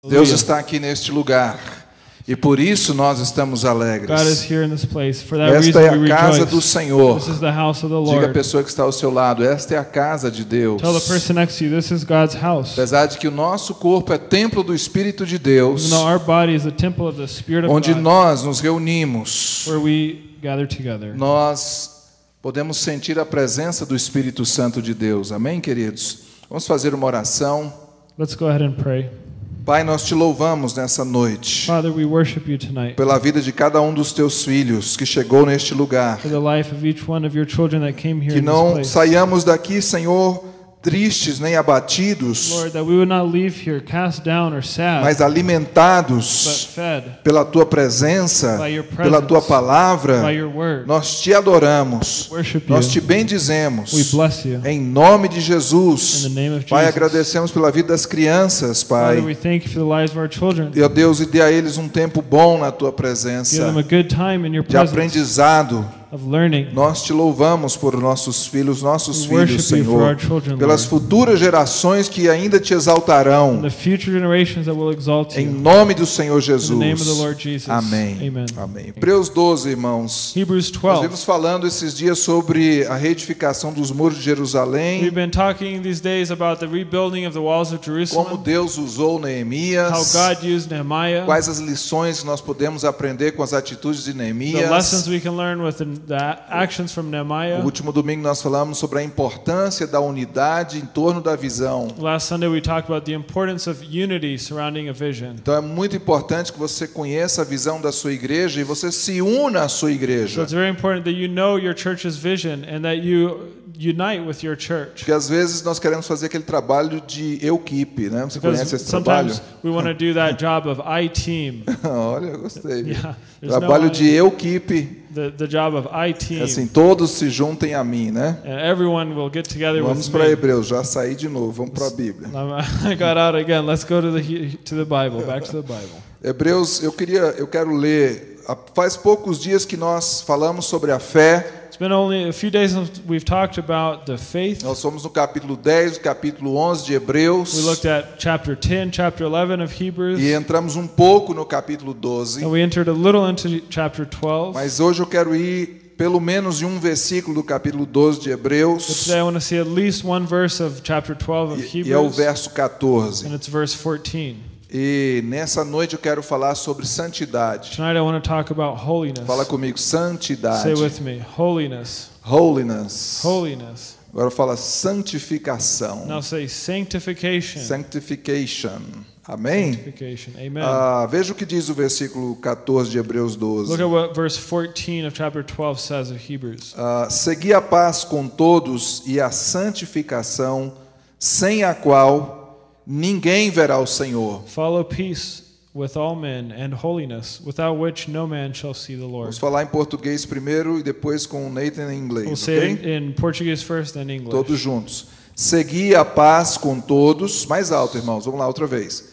Deus está aqui neste lugar e por isso nós estamos alegres. God is here in this place. For that Esta reason é we a casa rejoice. do Senhor. This is the house of the Diga à Lord. pessoa que está ao seu lado, esta é a casa de Deus. Tell the person next to you, this is God's house. Apesar de que o nosso corpo é templo do Espírito de Deus, Even though our body is the temple of the Spirit of onde God, nós nos reunimos, where we gather together. nós podemos sentir a presença do Espírito Santo de Deus. Amém, queridos? Vamos fazer uma oração. Let's go ahead and pray. Pai, nós te louvamos nessa noite Father, we worship you tonight pela vida de cada um dos teus filhos que chegou neste lugar. for the life of each one of your children that came here Que in this não place. saiamos daqui, Senhor, tristes nem abatidos, Lord, that we would not leave here cast down or sad, mas but alimentados fed pela tua presença, by your pela tua presence, palavra. by your word. Nós te adoramos, Worship nós you. te We bendizemos. bless you. Em nome de Jesus. In the name of Pai, Jesus. agradecemos pela vida das crianças, Father, Pai. we thank you for the lives of our children. Meu Deus, e dê a eles um tempo bom na tua Give presença, them a good time in your de presence aprendizado. of learning. Nós te louvamos por nossos filhos, nossos We worship filhos, you for our Senhor, children, pelas Lord. futuras gerações que ainda te exaltarão. And the future generations that will exalt Em you. nome do Senhor In the name of the Jesus. Lord Jesus. Amém. Amen. Amém. Hebreus 12, irmãos. Hebrews Nós 12. vimos falando esses dias sobre a reedificação dos muros de Jerusalém, We've been talking these days about the rebuilding of the walls of como Jerusalem, Deus usou how Neemias, God used Nehemiah, quais as lições que nós podemos aprender com as atitudes de the Neemias. lessons we can learn with the actions from No Nehemiah. último domingo nós falamos sobre a importância da unidade em torno da visão. Last Sunday we talked about the importance of unity surrounding a vision. Então é muito importante que você conheça a visão da sua igreja e você se una à sua So igreja. it's very important that you know your church's vision and that you unite with your church. Porque às vezes nós queremos fazer aquele trabalho de equipe, né? Você Because conhece esse trabalho? sometimes we want to do that job of I-team. Olha, eu gostei. viu? Yeah, there's Trabalho no de equipe, the job of I-team. assim, todos se juntem a mim, né? And everyone will get together Vamos with para me. Hebreus, já saí de novo, vamos para a Bíblia. I got out again. Let's go to the Bible. Back to the Bible. Hebreus, eu quero ler. Faz poucos dias que nós falamos sobre a fé. It's been only a few days since we've talked about the faith. Nós somos no capítulo 10, capítulo 11 de Hebreus. We looked at chapter 10, chapter 11 of Hebrews, E entramos um pouco no capítulo 12. and we entered a little into chapter 12. Mas hoje eu quero ir pelo menos em um versículo do capítulo 12 de But Hebreus. today I want to see at least one verse of chapter 12 of E é o Hebrews, verso 14. and it's verse 14. E nessa noite eu quero falar sobre santidade. Tonight I want to talk about holiness. Fala comigo, santidade. Say with me, holiness, Holiness. holiness. Agora fala santificação. Now say sanctification. Sanctification. Amém? Sanctification. Amen. Veja o que diz o versículo 14 de Hebreus 12. Look at what verse 14 of chapter 12 says of Hebrews. Segui a paz com todos e a santificação, sem a qual ninguém verá o Senhor. Follow peace with all men and holiness, without which no man shall see the Lord. Vamos falar em português primeiro e depois com o Nathan em We'll inglês, say it ok? in Portuguese first, then English. Todos juntos. Segui a paz com todos. Mais alto, irmãos. Vamos lá outra vez.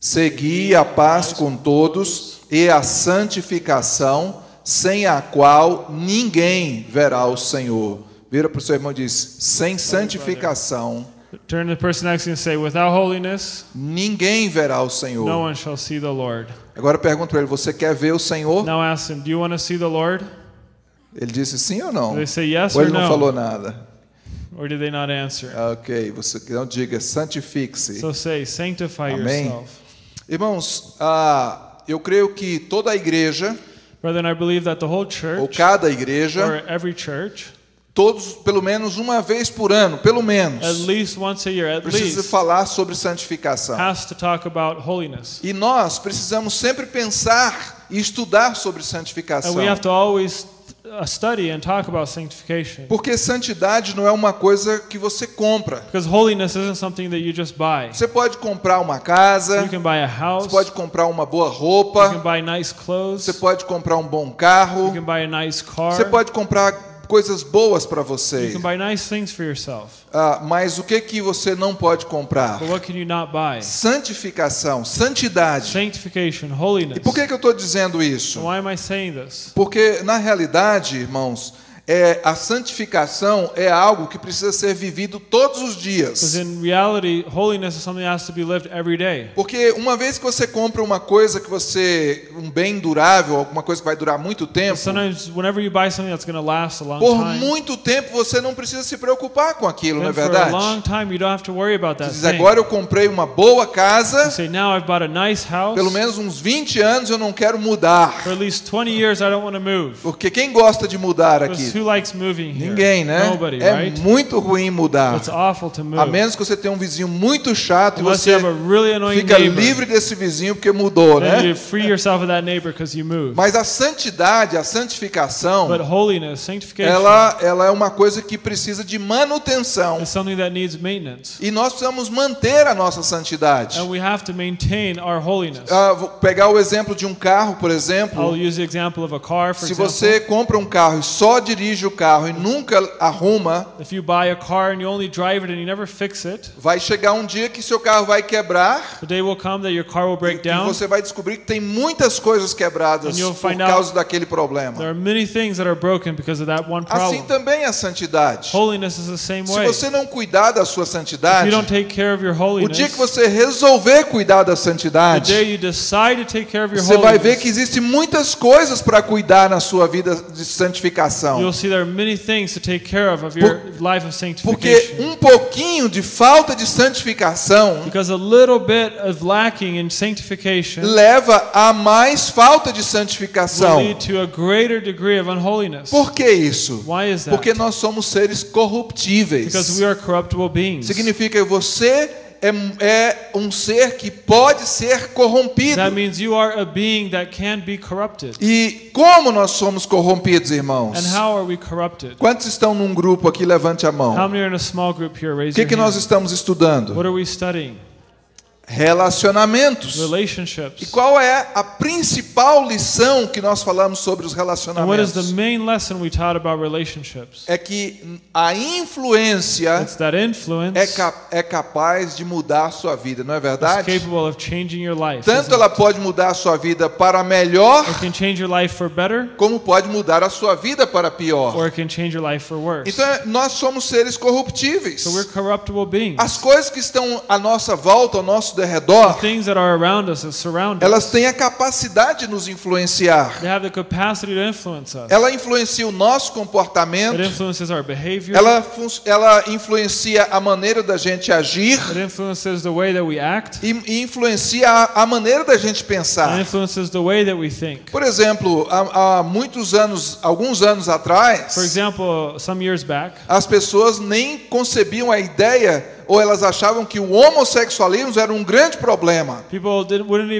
Segui a paz com todos e a santificação, sem a qual ninguém verá o Senhor. Vira para o seu irmão e diz: sem santificação, Turn to the person next to you and say, without holiness, ninguém verá o no Senhor. one shall see the Lord. Agora pergunto para ele: você quer ver o Senhor? Now ask him, do you want to see the Lord? Ele disse sim ou não? Do they say yes Ou or ele não no? falou nada? Or did they not answer? Ok, você não diga, santifique-se. So say, sanctify Amém. yourself. Irmãos, eu creio que toda a igreja, Brethren, I believe that the whole ou church, cada igreja, or every church, todos, pelo menos uma vez por ano, pelo at menos, least once a year, at precisa least, falar sobre santificação. has to talk about holiness. E nós precisamos sempre pensar e estudar sobre And santificação. we have to always study and talk about sanctification. Porque santidade não é uma coisa que você compra. Because holiness isn't something that you just buy. Você pode comprar uma casa, You can buy a house, você pode comprar uma boa you can roupa, buy nice clothes, você pode comprar um bom you carro, can buy a nice car, você pode comprar coisas boas para you você. can buy nice things for yourself. Mas o que você não pode comprar? But what can you not buy? Santificação, santidade. Sanctification, holiness. E por que eu estou dizendo isso? Why am I saying this? Porque, na realidade, irmãos, a santificação é algo que precisa ser vivido todos os Because dias. in reality, holiness is something that has to be lived every day. Porque uma vez que você compra uma coisa um bem durável, alguma coisa que vai durar muito tempo, Sometimes, whenever you buy something that's going to last a long por time, muito tempo você não precisa se preocupar com aquilo, não é then for a verdade? long time you don't have to worry about that Diz, thing. agora eu comprei uma boa You casa, say, now I've bought a nice house. pelo menos uns 20 anos eu não quero mudar. For at least 20 years I don't want to move. Porque quem gosta de mudar Because aqui? who likes moving here? Ninguém, né? Nobody, É right? muito ruim mudar. It's awful to A move. menos que você tenha um vizinho muito chato e Unless you você have a really annoying fica neighbor. livre desse vizinho porque mudou, Then né? you free yourself of that neighbor because you moved. Mas a santidade, a santificação, But holiness, sanctification, ela é uma coisa que precisa de manutenção. is something that needs maintenance. E nós precisamos manter a nossa santidade. And we have to maintain our holiness. Vou pegar o exemplo de um carro, por exemplo. I'll use the example of a car, for Se example. você compra um carro e só dirige o carro e nunca arruma, If you buy a car and you only drive it and you never fix it, vai chegar um dia que seu carro vai quebrar the day will come that your car will break e down. você vai descobrir que tem muitas coisas quebradas And you'll por find out causa daquele problema. There are many things that are broken because of that one problem. Assim também a santidade. Holiness is the same Se way. você não cuidar da sua If santidade, you don't take care of your o holiness, dia que você resolver cuidar da the santidade, day you decide to take care of your você vai ver que holiness, existem muitas coisas para cuidar na sua vida de santificação. you'll see there are many things to take care of your life of Porque sanctification. um pouquinho de falta de santificação Because a little bit of lacking in sanctification leva a mais falta de will santificação. lead to a greater degree of unholiness. Por que isso? Why is that? Porque nós somos seres corruptíveis. Because we are corruptible beings. Significa que você é um ser que pode ser corrompido. That means you are a being that can be corrupted. E como nós somos corrompidos, irmãos? And how are we corrupted? Quantos estão num grupo aqui? Levante a How mão. many are in a small group here? O Raise que, your que nós hand. estamos estudando? What are we studying? Relacionamentos. E Relationships. qual é a principal lição que nós falamos sobre os And what is relacionamentos? the main lesson we taught about relationships? É que a influência It's that influence é capaz de mudar a sua vida, não é is verdade? capable of changing your life. Tanto isn't ela it? pode mudar a sua vida para melhor, It can change your life for better, como pode mudar a sua vida para pior. or it can change your life for worse. Então nós somos seres corruptíveis. So we're corruptible beings. As coisas que estão à nossa volta, ao nosso derredor, The things that are around us, that surround elas us, têm a capacidade de nos influenciar. they have the capacity to influence us. Ela influencia o nosso It comportamento, influences our behavior. ela influencia a maneira da gente agir It influences the way that we act. e influencia a maneira da gente It pensar. influences the way that we think. Por exemplo, há muitos anos, alguns anos atrás, For example, some years back, as pessoas nem concebiam a ideia ou elas achavam que o homossexualismo era um grande problema. people didn't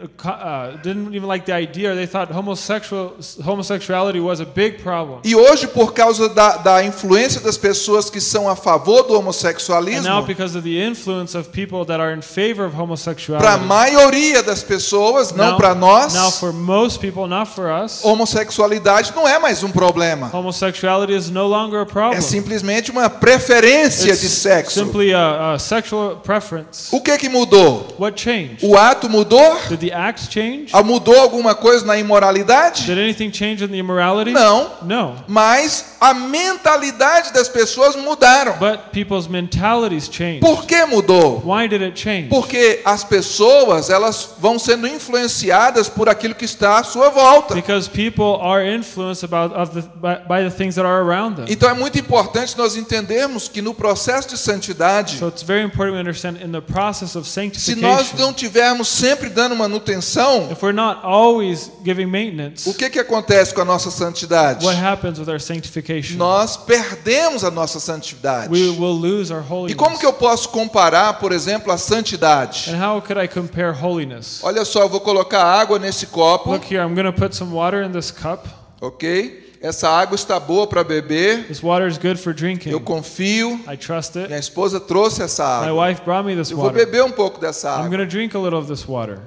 even like the idea. Or they thought homosexuality was a big problem. E hoje, por causa da influência das pessoas que são a favor do And now, homossexualismo, because of the influence of people that are in favor of para a homosexuality, maioria das pessoas, não now, para nós, now for most people, not for us, homossexualidade não é mais um problema. homosexuality is no longer a problem. É simplesmente uma preferência It's de sexo. simply a sexual preference. O que mudou? What changed? O ato mudou? Did the act change? Mudou alguma coisa na imoralidade? Did anything change in the immorality? Não. No. Mas a mentalidade das pessoas mudaram. But people's mentalities changed. Por que mudou? Why did it change? Porque as pessoas, elas vão sendo influenciadas por aquilo que está à sua volta. Because people are influenced by the things that are around them. Então é muito importante nós entendermos que no processo de santidade, So it's very important we understand in the process of se nós sanctification, não tivermos sempre dando manutenção, if we're not always giving maintenance, o que acontece com a nossa santidade? what happens with our sanctification? Nós perdemos a nossa santidade. We will lose our E holiness. como que eu posso comparar, por exemplo, a santidade? And how could I compare holiness? Olha só, eu vou colocar água nesse copo, Look here, I'm going to put some water in this cup. ok? Essa água está boa para beber. This water is good for drinking. Eu confio. I trust it. Minha esposa trouxe essa My água. wife brought me this Eu vou water. beber um pouco dessa I'm água. going to drink a little of this water.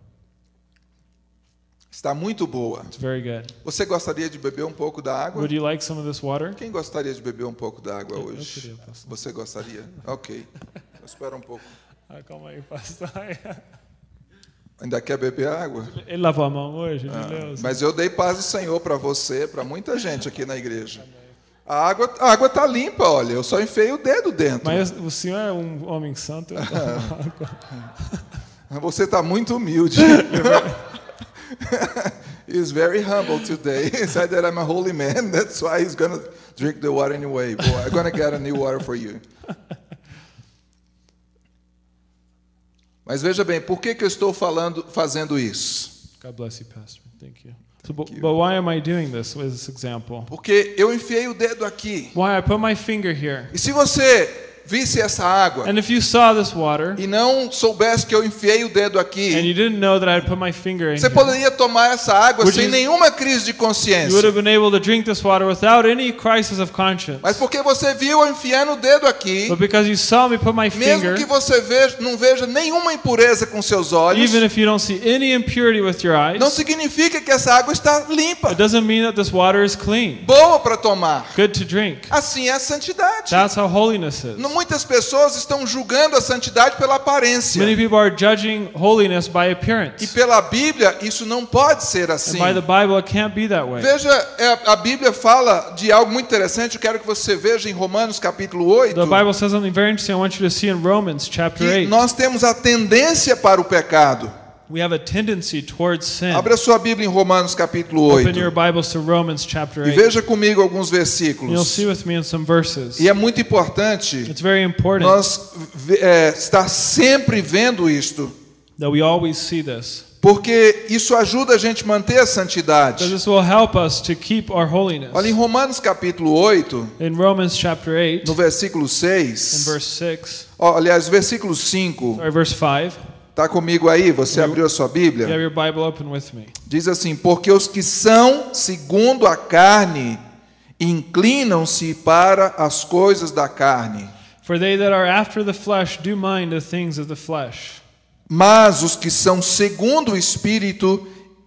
Está muito boa. It's very good. Você gostaria de beber um pouco da água? Would you like some of this water? Quem gostaria de beber um pouco da água Eu hoje? queria, pastor. Você gostaria? Ok. Espera um pouco. Calma aí, pastor. Ainda quer beber água? Ele lavou a mão hoje, de Deus. Mas eu dei paz do Senhor para você, para muita gente aqui na igreja. A água tá limpa, olha. Eu só enfiei o dedo dentro. Mas o senhor é homem santo. Você está muito humilde. He's very humble today. He said that I'm a holy man. That's why he's going to drink the water anyway. Boy, I'm going to get a new water for you. Mas veja bem, por que eu estou fazendo isso? God bless you, Pastor. Thank you. So, but why am I doing this with this example? Porque eu enfiei o dedo aqui. Why I put my finger here. E se você visse essa água And if you saw this water e não soubesse que eu enfiei o dedo aqui, and you didn't know that I put my finger in você here, poderia tomar essa água Would sem you- nenhuma crise de you would consciência. have been able to drink this water without any crisis of conscience. Mas porque você viu eu enfiando o dedo aqui, But because you saw me put my mesmo finger, que você não veja nenhuma impureza com seus olhos, even if you don't see any impurity with your eyes, não significa que essa água está limpa, it doesn't mean that this water is clean, boa para tomar. good to drink. Assim é a santidade. That's how holiness is. Muitas pessoas estão julgando a santidade pela aparência. Many people are judging holiness by E appearance. pela Bíblia, isso não pode ser And assim. by the Bible, it can't be that way. Veja, a Bíblia fala de algo muito interessante. Eu quero que você veja em Romanos capítulo 8, The Bible says something very interesting I want you to see in Romans chapter que 8. nós temos a tendência para o pecado. We have a tendency towards sin. Abra sua Bíblia em Romanos capítulo Open your 8 Bibles to Romans chapter e 8. veja comigo alguns You'll versículos. see with me in some verses. E é muito importante It's very important nós estar sempre vendo isto, that we always see this, porque isso ajuda a gente a manter a santidade. because this will help us to keep our holiness. Olha em Romanos capítulo 8, In Romans chapter 8, no versículo in 6, verse 6, aliás, versículo 5, or verse 5, está comigo aí? Você abriu a sua you have Bíblia? your Bible open with me. Diz assim: porque os que são segundo a carne inclinam-se para as coisas da carne, For they that are after the flesh do mind the things of the flesh. mas os que são segundo o Espírito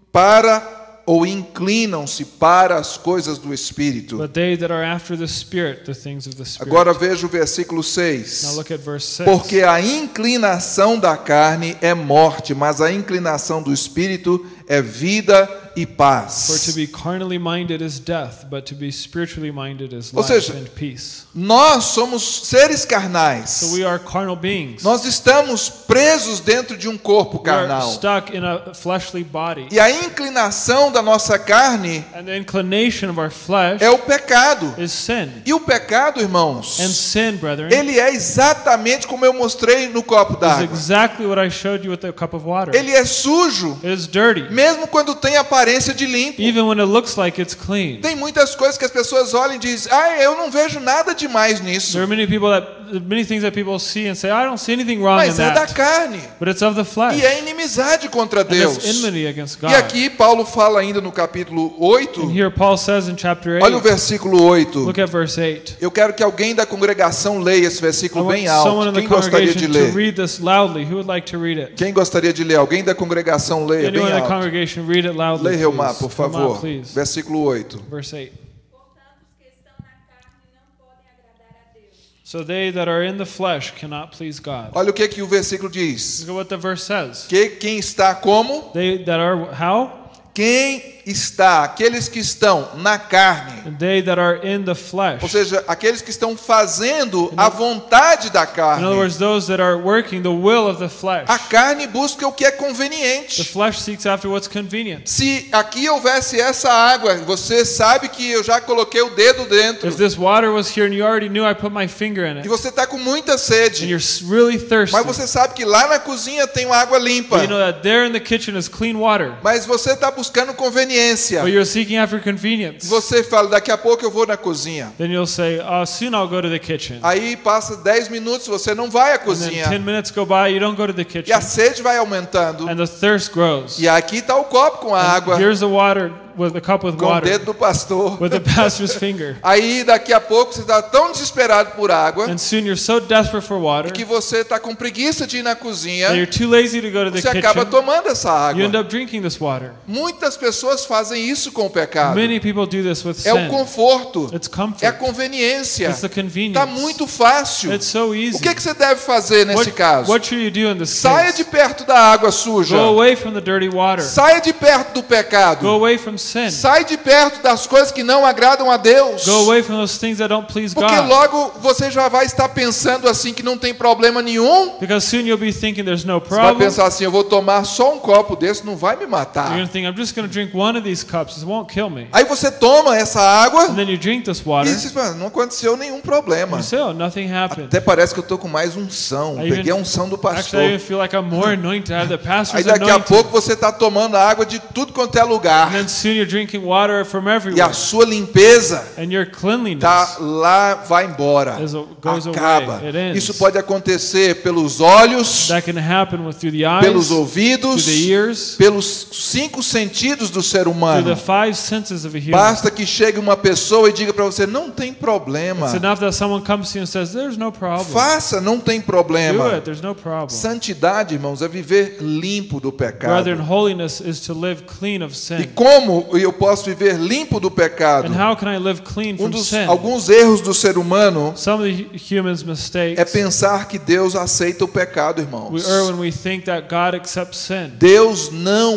inclinam-se para as coisas do Espírito. But they that are after the Spirit, the things of the Spirit. Agora veja o versículo Now 6. look at verse 6. Porque a inclinação da carne é morte, mas a inclinação do Espírito é vida e For to paz. be carnally minded is death, but to be spiritually minded is Ou life seja, and peace. Nós somos seres carnais. So we are carnal beings. Nós estamos presos dentro de um corpo We are carnal. stuck in a fleshly body. E a inclinação da nossa carne And the inclination of our flesh é o pecado. is sin. E o pecado, irmãos, And sin, brethren, ele é exatamente como eu mostrei no copo is d'água. exactly what I showed you with the cup of water. Ele é sujo, It is dirty, mesmo quando tem aparência de limpo. even when it looks like it's clean. Tem muitas coisas que as pessoas olham e dizem: eu não vejo nada demais nisso. There are many things that people see and say, I don't see anything wrong in Mas é da that. carne. But it's of the flesh. E é inimizade contra And Deus. it's enmity against God. E aqui Paulo fala ainda no capítulo 8, And here Paul says in chapter olha o 8, versículo 8. look at verse 8. Eu quero que alguém da congregação leia esse I versículo want bem someone alto. in the Quem gostaria de congregation to ler? read this loudly. Who would like to read it? Quem gostaria de ler? Alguém da congregação leia Anyone bem in the alto. congregation, read it loudly, Leia, Relmar, please. por favor. Relmar, please. Versículo 8. Verse 8. Portanto, os que estão na carne não podem agradar a Deus. So they that are in the flesh cannot please God. Olha o que o versículo diz. Look at what the verse says. Quem está como? They that are how? Quem está, aqueles que estão na carne. And they that are in the flesh. Ou seja, aqueles que estão fazendo a vontade da In other carne. words, those that are working the will of the flesh. A carne busca o que é The conveniente. flesh seeks after what's convenient. Se aqui houvesse essa água, você sabe que eu já coloquei o dedo dentro. If this water was here and you already knew I put my finger in E it, você está com muita and sede. you're really thirsty, Mas você sabe que lá na cozinha tem uma água limpa. but you know that there in the kitchen is clean water, Mas você está buscando conveniência. but you're seeking after convenience, Você fala, daqui a pouco eu vou na cozinha. then you'll say, soon I'll go to the kitchen. Aí passa 10 minutos, você não vai à And then cozinha. 10 minutes go by, you don't go to the E kitchen, a sede vai aumentando. and the thirst grows. E aqui está o copo com a água, Here's the water, with the cup with com o water, dedo do pastor. with the pastor's finger. Aí daqui a pouco você está tão desesperado por água And soon you're so desperate for water que você está com preguiça de ir na cozinha. that you're too lazy to go to the Você acaba kitchen. tomando essa You end água. up drinking this water. Muitas pessoas fazem isso com o pecado. Many people do this with É o sin. conforto, It's é a comfort. conveniência. It's the convenience. Está muito fácil. It's so O easy. que você deve fazer nesse caso? What should you do in this Saia case? de perto da água suja. Go away from the dirty water. Saia de perto do pecado. Go away from sin. Sai de perto das coisas que não agradam a Deus. Go away from those things that don't please Porque God. logo você já vai estar pensando assim que não tem problema nenhum. Because soon you'll be thinking there's no Você vai problem. pensar assim, eu vou tomar só um copo desse, não vai me You're matar. going to think, I'm just going to drink one of these cups. It won't kill me. Aí você toma essa água And then you drink this e water. diz, não aconteceu nenhum problema. You say, oh, nothing happened. Até parece que eu estou com mais unção. I Peguei a even- unção do Actually, I pastor. even feel like I'm more anointed. I have the Aí pastor's daqui a anointing. pouco você está tomando água de tudo quanto é lugar. And then soon you're drinking water from E a everywhere. sua limpeza And your cleanliness tá lá, vai embora. goes Acaba. away. It ends. Isso pode acontecer pelos olhos, that can happen through the eyes, pelos through ouvidos, the ears, pelos 5 sentidos do ser through humano. the 5 senses of a human. Basta que chegue uma pessoa e diga para você, não tem problema. It's enough that someone comes to you and says, there's no problem. Faça, não tem Do problema. it, there's no problem. Santidade, irmãos, é viver limpo do pecado. Brethren, holiness is to live clean of E sin. como eu posso viver limpo do pecado? And how can I live clean from sin? Alguns erros do ser humano Some of the human's mistakes, é pensar que Deus aceita o pecado, irmãos. we err when we think that God accepts sin. Deus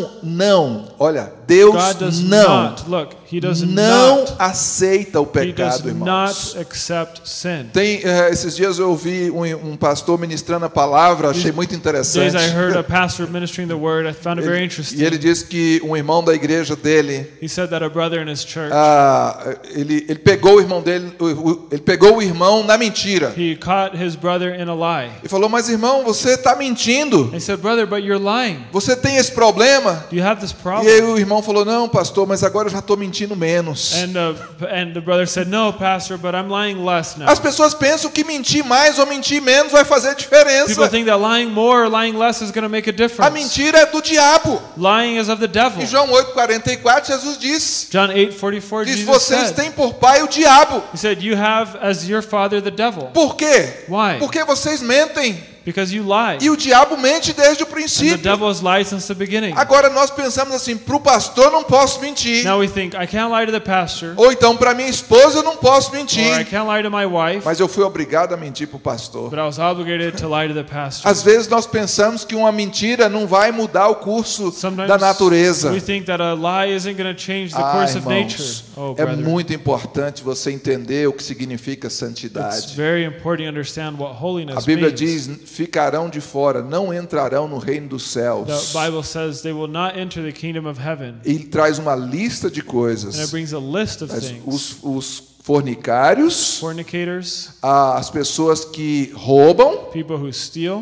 não, olha, Deus God does não not, look, He does não not, aceita o He does pecado, irmãos. not accept sin. Esses dias eu ouvi um pastor ministrando a palavra, achei muito interessante. Days I heard a pastor ministering the word, I found it very E ele interesting. disse que um irmão da igreja dele, He said that a brother in his church, ele pegou o irmão dele, ele pegou o irmão na mentira. he caught his brother in a lie. E falou, mas irmão, você está mentindo. He said, brother, but you're lying. Você tem esse problema? Do you have this E problem? aí o irmão falou, não, pastor, mas agora eu já estou mentindo menos. And the brother said, no, pastor, but I'm lying less now. As pessoas pensam que mentir mais ou mentir menos vai fazer People diferença. think that lying more or lying less is going to make a A difference. mentira é do diabo. Lying is of the devil. Em João 8,44, Jesus diz, John 8:44, diz, Jesus vocês said, têm por pai o diabo. He said, you have as your father the devil. Por quê? Why? Porque vocês mentem. Because you lie. E o diabo mente desde o And the princípio. devil has lied since the beginning. Agora nós pensamos assim, para o pastor não posso mentir. Now we think, I can't lie to the pastor, Ou então para minha esposa eu não posso or I mentir. can't lie to my wife, Mas eu fui obrigado a mentir para o pastor. but I was obligated to lie to the pastor. Às vezes nós pensamos que uma mentira não vai mudar o curso Sometimes da natureza. we think that a lie isn't going to change the Ah, course of nature. irmãos, Oh, é brother. muito importante você entender o que significa It's santidade. very important to understand what holiness A Bíblia means. diz, ficarão de fora, não entrarão no reino dos céus. The Bible says they will not enter the kingdom of heaven. Ele traz uma lista de And it coisas. brings a list of things. Os fornicários, Fornicators, as pessoas que roubam, people who steal,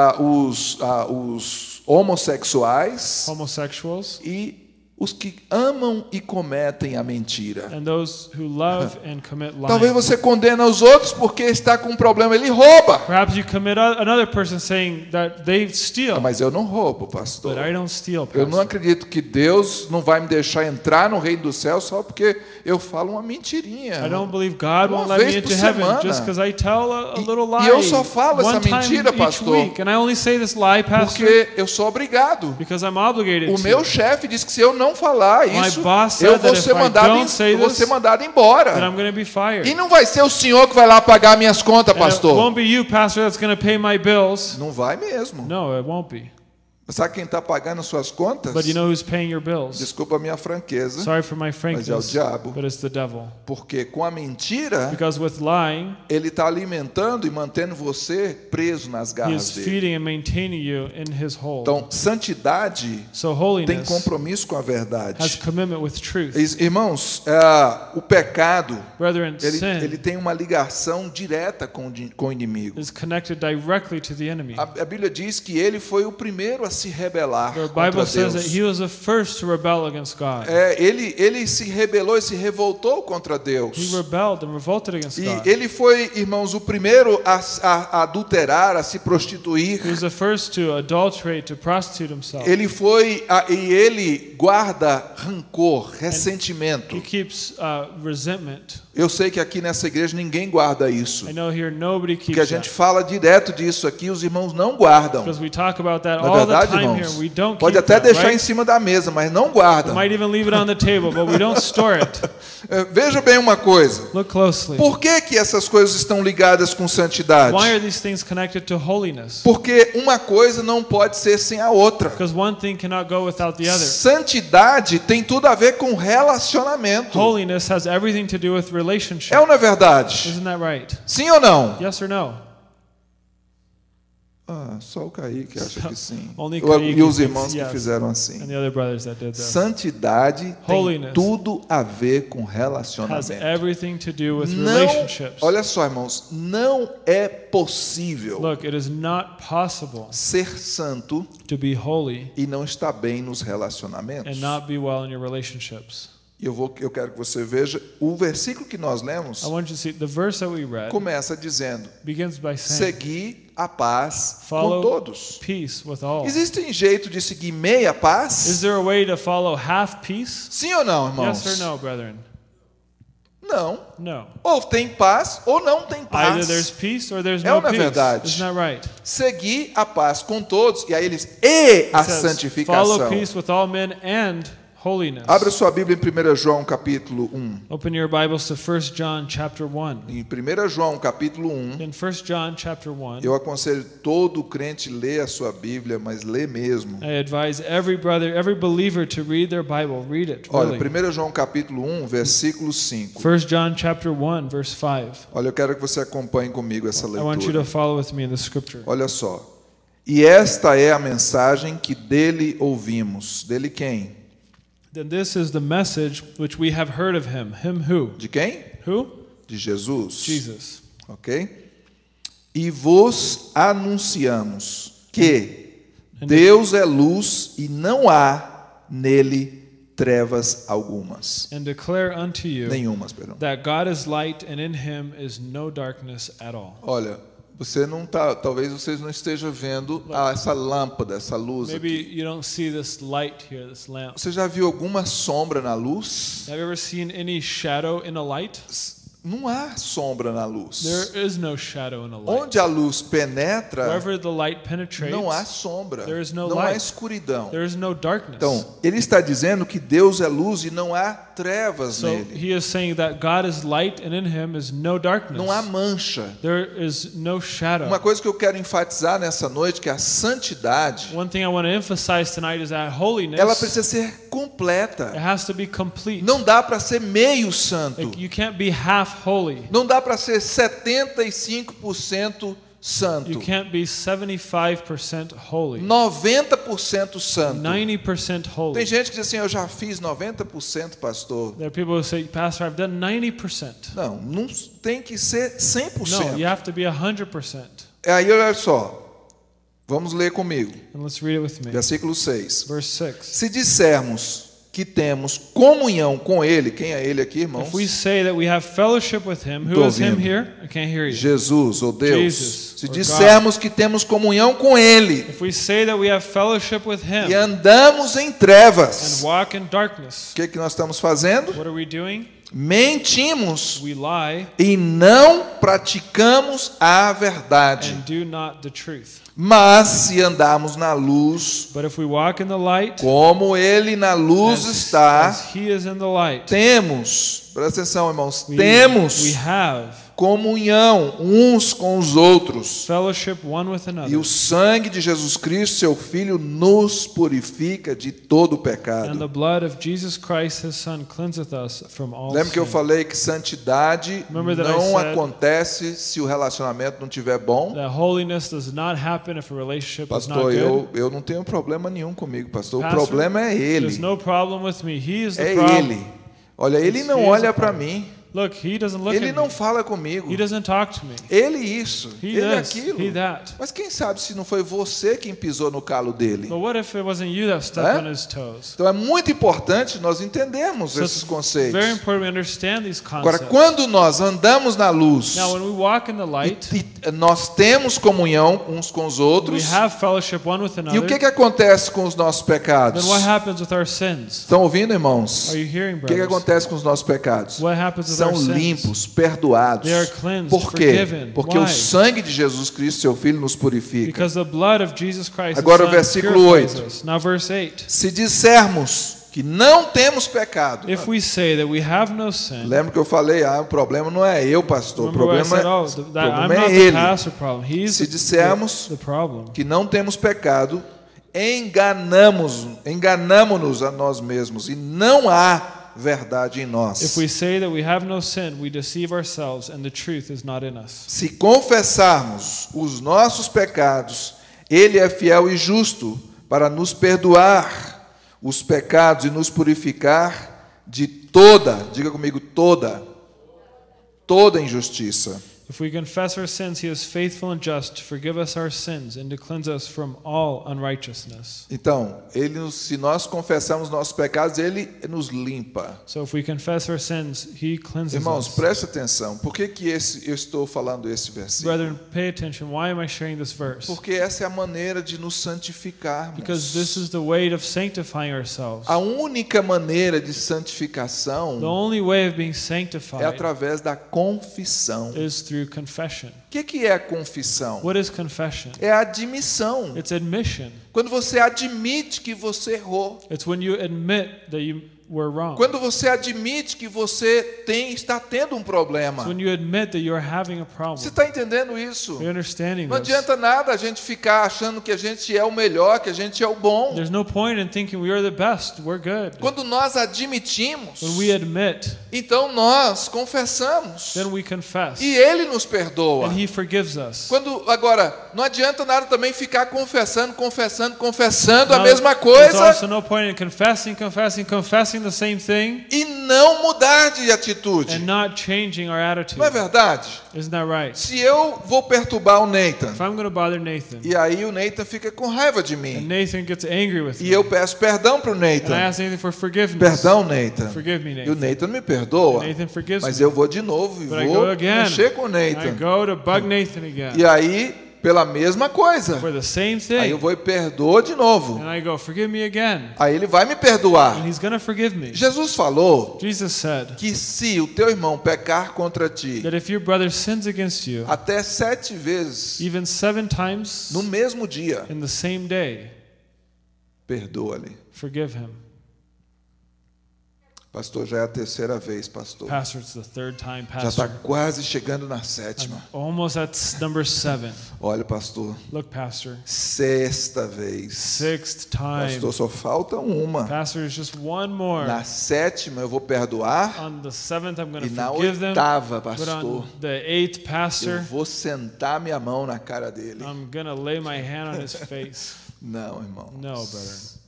os homossexuais homosexuals, e os que amam e cometem a mentira. and those who love and commit Talvez lying. você condena os outros porque está com um problema, ele rouba. Perhaps you commit another person saying that they steal, Mas eu não roubo, pastor. but I don't steal, Eu não pastor. acredito que Deus não vai me deixar entrar no reino do céu só porque eu falo uma mentirinha. I don't believe God Uma won't let me vez por into heaven semana. just because I tell a little E lie eu só falo essa one time mentira, each pastor, week. And I only say this lie, pastor, Porque eu sou obrigado. because I'm obligated O to. meu chefe disse que se eu não falar My isso, boss said eu vou that ser if I mandado, don't say eu vou this, ser mandado That embora. I'm going to be fired. E não vai ser o senhor que vai lá pagar minhas contas, And it pastor. won't be you, pastor, that's going to pay my bills. Não vai mesmo. No, it won't be. Sabe quem está pagando as suas contas? But you know who's paying your bills? Desculpa a minha franqueza, Sorry for my mas é o frankness, diabo. but it's the devil. Porque com a mentira, Because with lying, ele está alimentando e mantendo você preso nas he garras is dele. feeding and maintaining you in his hold. Então, santidade So tem holiness compromisso com a has verdade. commitment with truth. Irmãos, o pecado, Brethren, ele sin tem uma ligação direta com o inimigo. is connected directly to the enemy. A Bíblia diz que ele foi o primeiro a se rebelar The contra Bible says that Deus. he was the first to rebel against God. Ele se rebelou e se revoltou contra He Deus. rebelled and revolted against E God. ele foi, irmãos, o primeiro a adulterar, a se prostituir. He was the first to adulterate, to prostitute himself. Ele foi e ele guarda rancor, ressentimento. He keeps resentment. Eu sei que aqui nessa igreja ninguém guarda isso. I know here nobody Porque a keeps gente that. fala direto disso aqui, os irmãos não guardam. Because we talk about that Na all the verdade, guarda, time irmãos. here. We don't Pode keep até them, deixar em right? cima da mesa, mas não We guarda. might even leave it on the table, but we don't store it. Veja bem uma coisa. Look closely. Por que essas coisas estão ligadas com santidade? Why are these things connected to holiness? Porque uma coisa não pode ser sem a outra. Because one thing cannot go without the other. Santidade tem tudo a ver com relacionamento. Holiness has everything to do with relationship. É ou não é verdade? Isn't that right? Sim ou não? Yes or no? Só o Kaique acha que sim. Only Kaique E os thinks irmãos que yes. fizeram assim. And the other brothers that did that. Santidade tem Holiness tudo a ver com Has relacionamento. everything to do with Não, relationships. olha só, irmãos, não é possível Look, it is not possible ser santo to be holy e não estar bem nos and relacionamentos. not be well in your relationships. E eu quero que você veja o versículo que nós lemos. I want you to see the verse that we read Começa dizendo: begins by saying, seguir a paz follow com todos. peace with all. Existe jeito de seguir meia Is paz? there a way to follow half peace? Sim ou não, irmãos? Yes or no, brethren? Não. No. Ou tem paz ou não tem Either there's paz. peace or there's É no ou não é peace. verdade? Isn't that right? Seguir a paz com todos, e aí eles, e a It says, santificação. follow peace with all men and holiness. Abra sua Bíblia em 1 João capítulo 1. Open your Bibles to 1 John chapter 1. Em 1 João capítulo 1, In 1 John chapter 1, eu aconselho todo crente ler a sua Bíblia, mas lê mesmo. I advise every brother, every believer to read their Bible. Read it, Olha, really. 1 João capítulo 1, versículo 5. 1 John chapter 1, verse 5. Olha, eu quero que você acompanhe comigo essa I want you leitura. to follow with me in the scripture. Olha só. E esta é a mensagem que dele ouvimos. Dele quem? Then this is the message which we have heard of him. Him who? De quem? Who? De Jesus. Jesus. Ok? E vos anunciamos que Deus é luz e não há nele trevas algumas. And declare unto you Nenhumas, perdão. that God is light and in him is no darkness at all. Olha, você não tá, talvez vocês não estejam vendo essa lâmpada, essa luz Maybe aqui. you don't see this light here, this lamp. Você já viu alguma sombra na luz? Have you ever seen any shadow in a light? Não há sombra na luz. There is no shadow in a light. Onde a luz penetra, Wherever the light penetrates, não há sombra, there is no não há light. escuridão. there is no darkness. Então, ele está dizendo que Deus é luz e não há trevas So nele. he is saying that God is light and in him is no darkness. Não há mancha. There is no shadow. Uma coisa que eu quero enfatizar nessa noite, que a santidade, One thing I want to emphasize tonight is that holiness, ela precisa ser it completa. has to be complete. Não dá para ser meio santo. Like, you can't be half holy. Não dá para ser 75% santo. You can't be 75% holy. 90% santo. 90% Tem holy. gente que diz assim, eu já fiz 90%, pastor. There are people who say, Pastor, I've done 90%. Não, não tem que ser No, 100%. you have to be 100%. Aí olha só, vamos ler comigo. And let's read it with me. Versículo 6. Verse 6. Se dissermos que temos comunhão com Ele, quem é Ele aqui, irmãos? If we say that we have fellowship with him, Tô who is him ouvindo. here? I can't hear you. Jesus, ou Deus. Jesus, Se or dissermos que temos comunhão com Ele If we say that we have fellowship with e him andamos em and trevas, walk in darkness, o que nós estamos fazendo? what are we doing? Mentimos We lie e não praticamos a verdade. and do not the truth. Mas se andarmos na luz, But if we walk in the light, como Ele na luz as está, he is in the light, temos, presta atenção, irmãos, we temos have comunhão uns com os outros. fellowship one with E another. o sangue de Jesus Cristo, seu Filho, nos purifica de todo o And pecado. the blood of Jesus Christ, his Son, cleanseth us from all Lembra que eu sin. falei que santidade Remember that I não said acontece se o relacionamento não estiver bom? That holiness does not happen if a relationship is not Pastor, good. eu não tenho problema nenhum comigo, pastor. O Pastor, problema é There's ele. no problem with me. He is the É problem. ele. Olha, ele It's não his olha para problem. mim. Look, he doesn't look Ele at não me. fala comigo. He doesn't talk to me. Ele isso. He Ele this, aquilo. he that. Mas quem sabe se não foi você quem pisou no calo dele? But what if it wasn't you that stepped É? on his toes? Então é muito importante nós entendermos So esses it's conceitos. very important we understand these Agora, concepts. quando nós andamos na luz Now, when we walk in the light, e nós temos comunhão uns com os we outros, have fellowship one with e another. o que acontece com os nossos pecados? Then what happens with our sins? Estão ouvindo, irmãos? Are you hearing, O que brothers? acontece com os nossos pecados? What happens with são our sins. limpos, perdoados. They are cleansed, Por quê? forgiven. Porque Why? o sangue de Jesus Cristo, seu Filho, nos purifica. Because the blood of Jesus Christ Agora o His Son versículo purifies 8. us. Now verse 8. Se dissermos que não temos pecado. If we say that we have no sin, Lembra que eu falei, o problema não é eu, pastor, o remember what I problema said, é, that I'm problema not é the ele. pastor problem. He's Se dissermos the problem. que não temos pecado, enganamo-nos a nós mesmos e não há verdade em nós. If we say that we have no sin, we deceive ourselves and the truth is not in us. Se confessarmos os nossos pecados, Ele é fiel e justo para nos perdoar os pecados e nos purificar de toda, diga comigo, toda injustiça. If we confess our sins, He is faithful and just to forgive us our sins and to cleanse us from all unrighteousness. Então, se nós confessarmos nossos pecados, Ele nos limpa. So if we confess our sins, He cleanses Irmãos, us. preste atenção. Por que eu estou falando esse versículo? Brethren, pay attention. Why am I sharing this verse? Porque essa é a maneira de nos santificarmos. Because this is the way of sanctifying ourselves. A única maneira de The santificação only way of being é sanctified através da confissão. is through confession. O que é a confissão? What is confession? É a admissão. It's admission. Quando você admite que você errou. It's when you admit that you were wrong. Quando você admite que você está tendo um problema. It's when you admit that you're having a Você problem. está entendendo isso? You're understanding Não this. adianta nada a gente ficar achando que a gente é o melhor, que a gente é o bom. There's no point in thinking we are the best. We're good. Quando nós admitimos, When we admit, então nós confessamos. then we confess. E Ele nos perdoa. And He forgives us. Agora, não adianta nada também ficar confessando a Now, mesma there's coisa also no point in confessing the same thing e não mudar de atitude. and not changing our attitude. Não é verdade? Isn't that right? Se eu vou perturbar o Nathan, If I'm going to bother Nathan, e aí o Nathan fica com raiva de and mim, Nathan gets angry with e me, eu peço perdão para o and I Nathan. ask Nathan for forgiveness, Perdão, Nathan. forgive me, E o Nathan. Nathan me perdoa. Nathan forgives Mas me. eu vou de novo e But I vou go again. mexer com o I Nathan. go to bug Nathan again E aí, pela mesma coisa, for the same aí eu thing. vou e perdoo de novo. And I go, forgive me again. Aí ele vai me And perdoar. He's going to forgive me. Jesus falou Jesus said que se o teu irmão pecar contra ti that if your brother sins against you, até 7 vezes even 7 times no mesmo dia, in the same day, perdoa-lhe. forgive him. Pastor, já é a 3ª vez, pastor. Pastor, it's the 3rd time, Já está Pastor. quase chegando na I'm 7ª. almost at number 7. Olha, pastor, Look, Pastor, 6ª vez. 6th time. Pastor, só falta uma. Pastor, it's just one more. Na 7ª eu vou perdoar. On the 7th, I'm going E to na forgive them. 8ª, But pastor, on the 8th, eu Pastor, vou sentar minha mão na cara dele. I'm going to lay my hand on his face. Não, irmão. No, brother.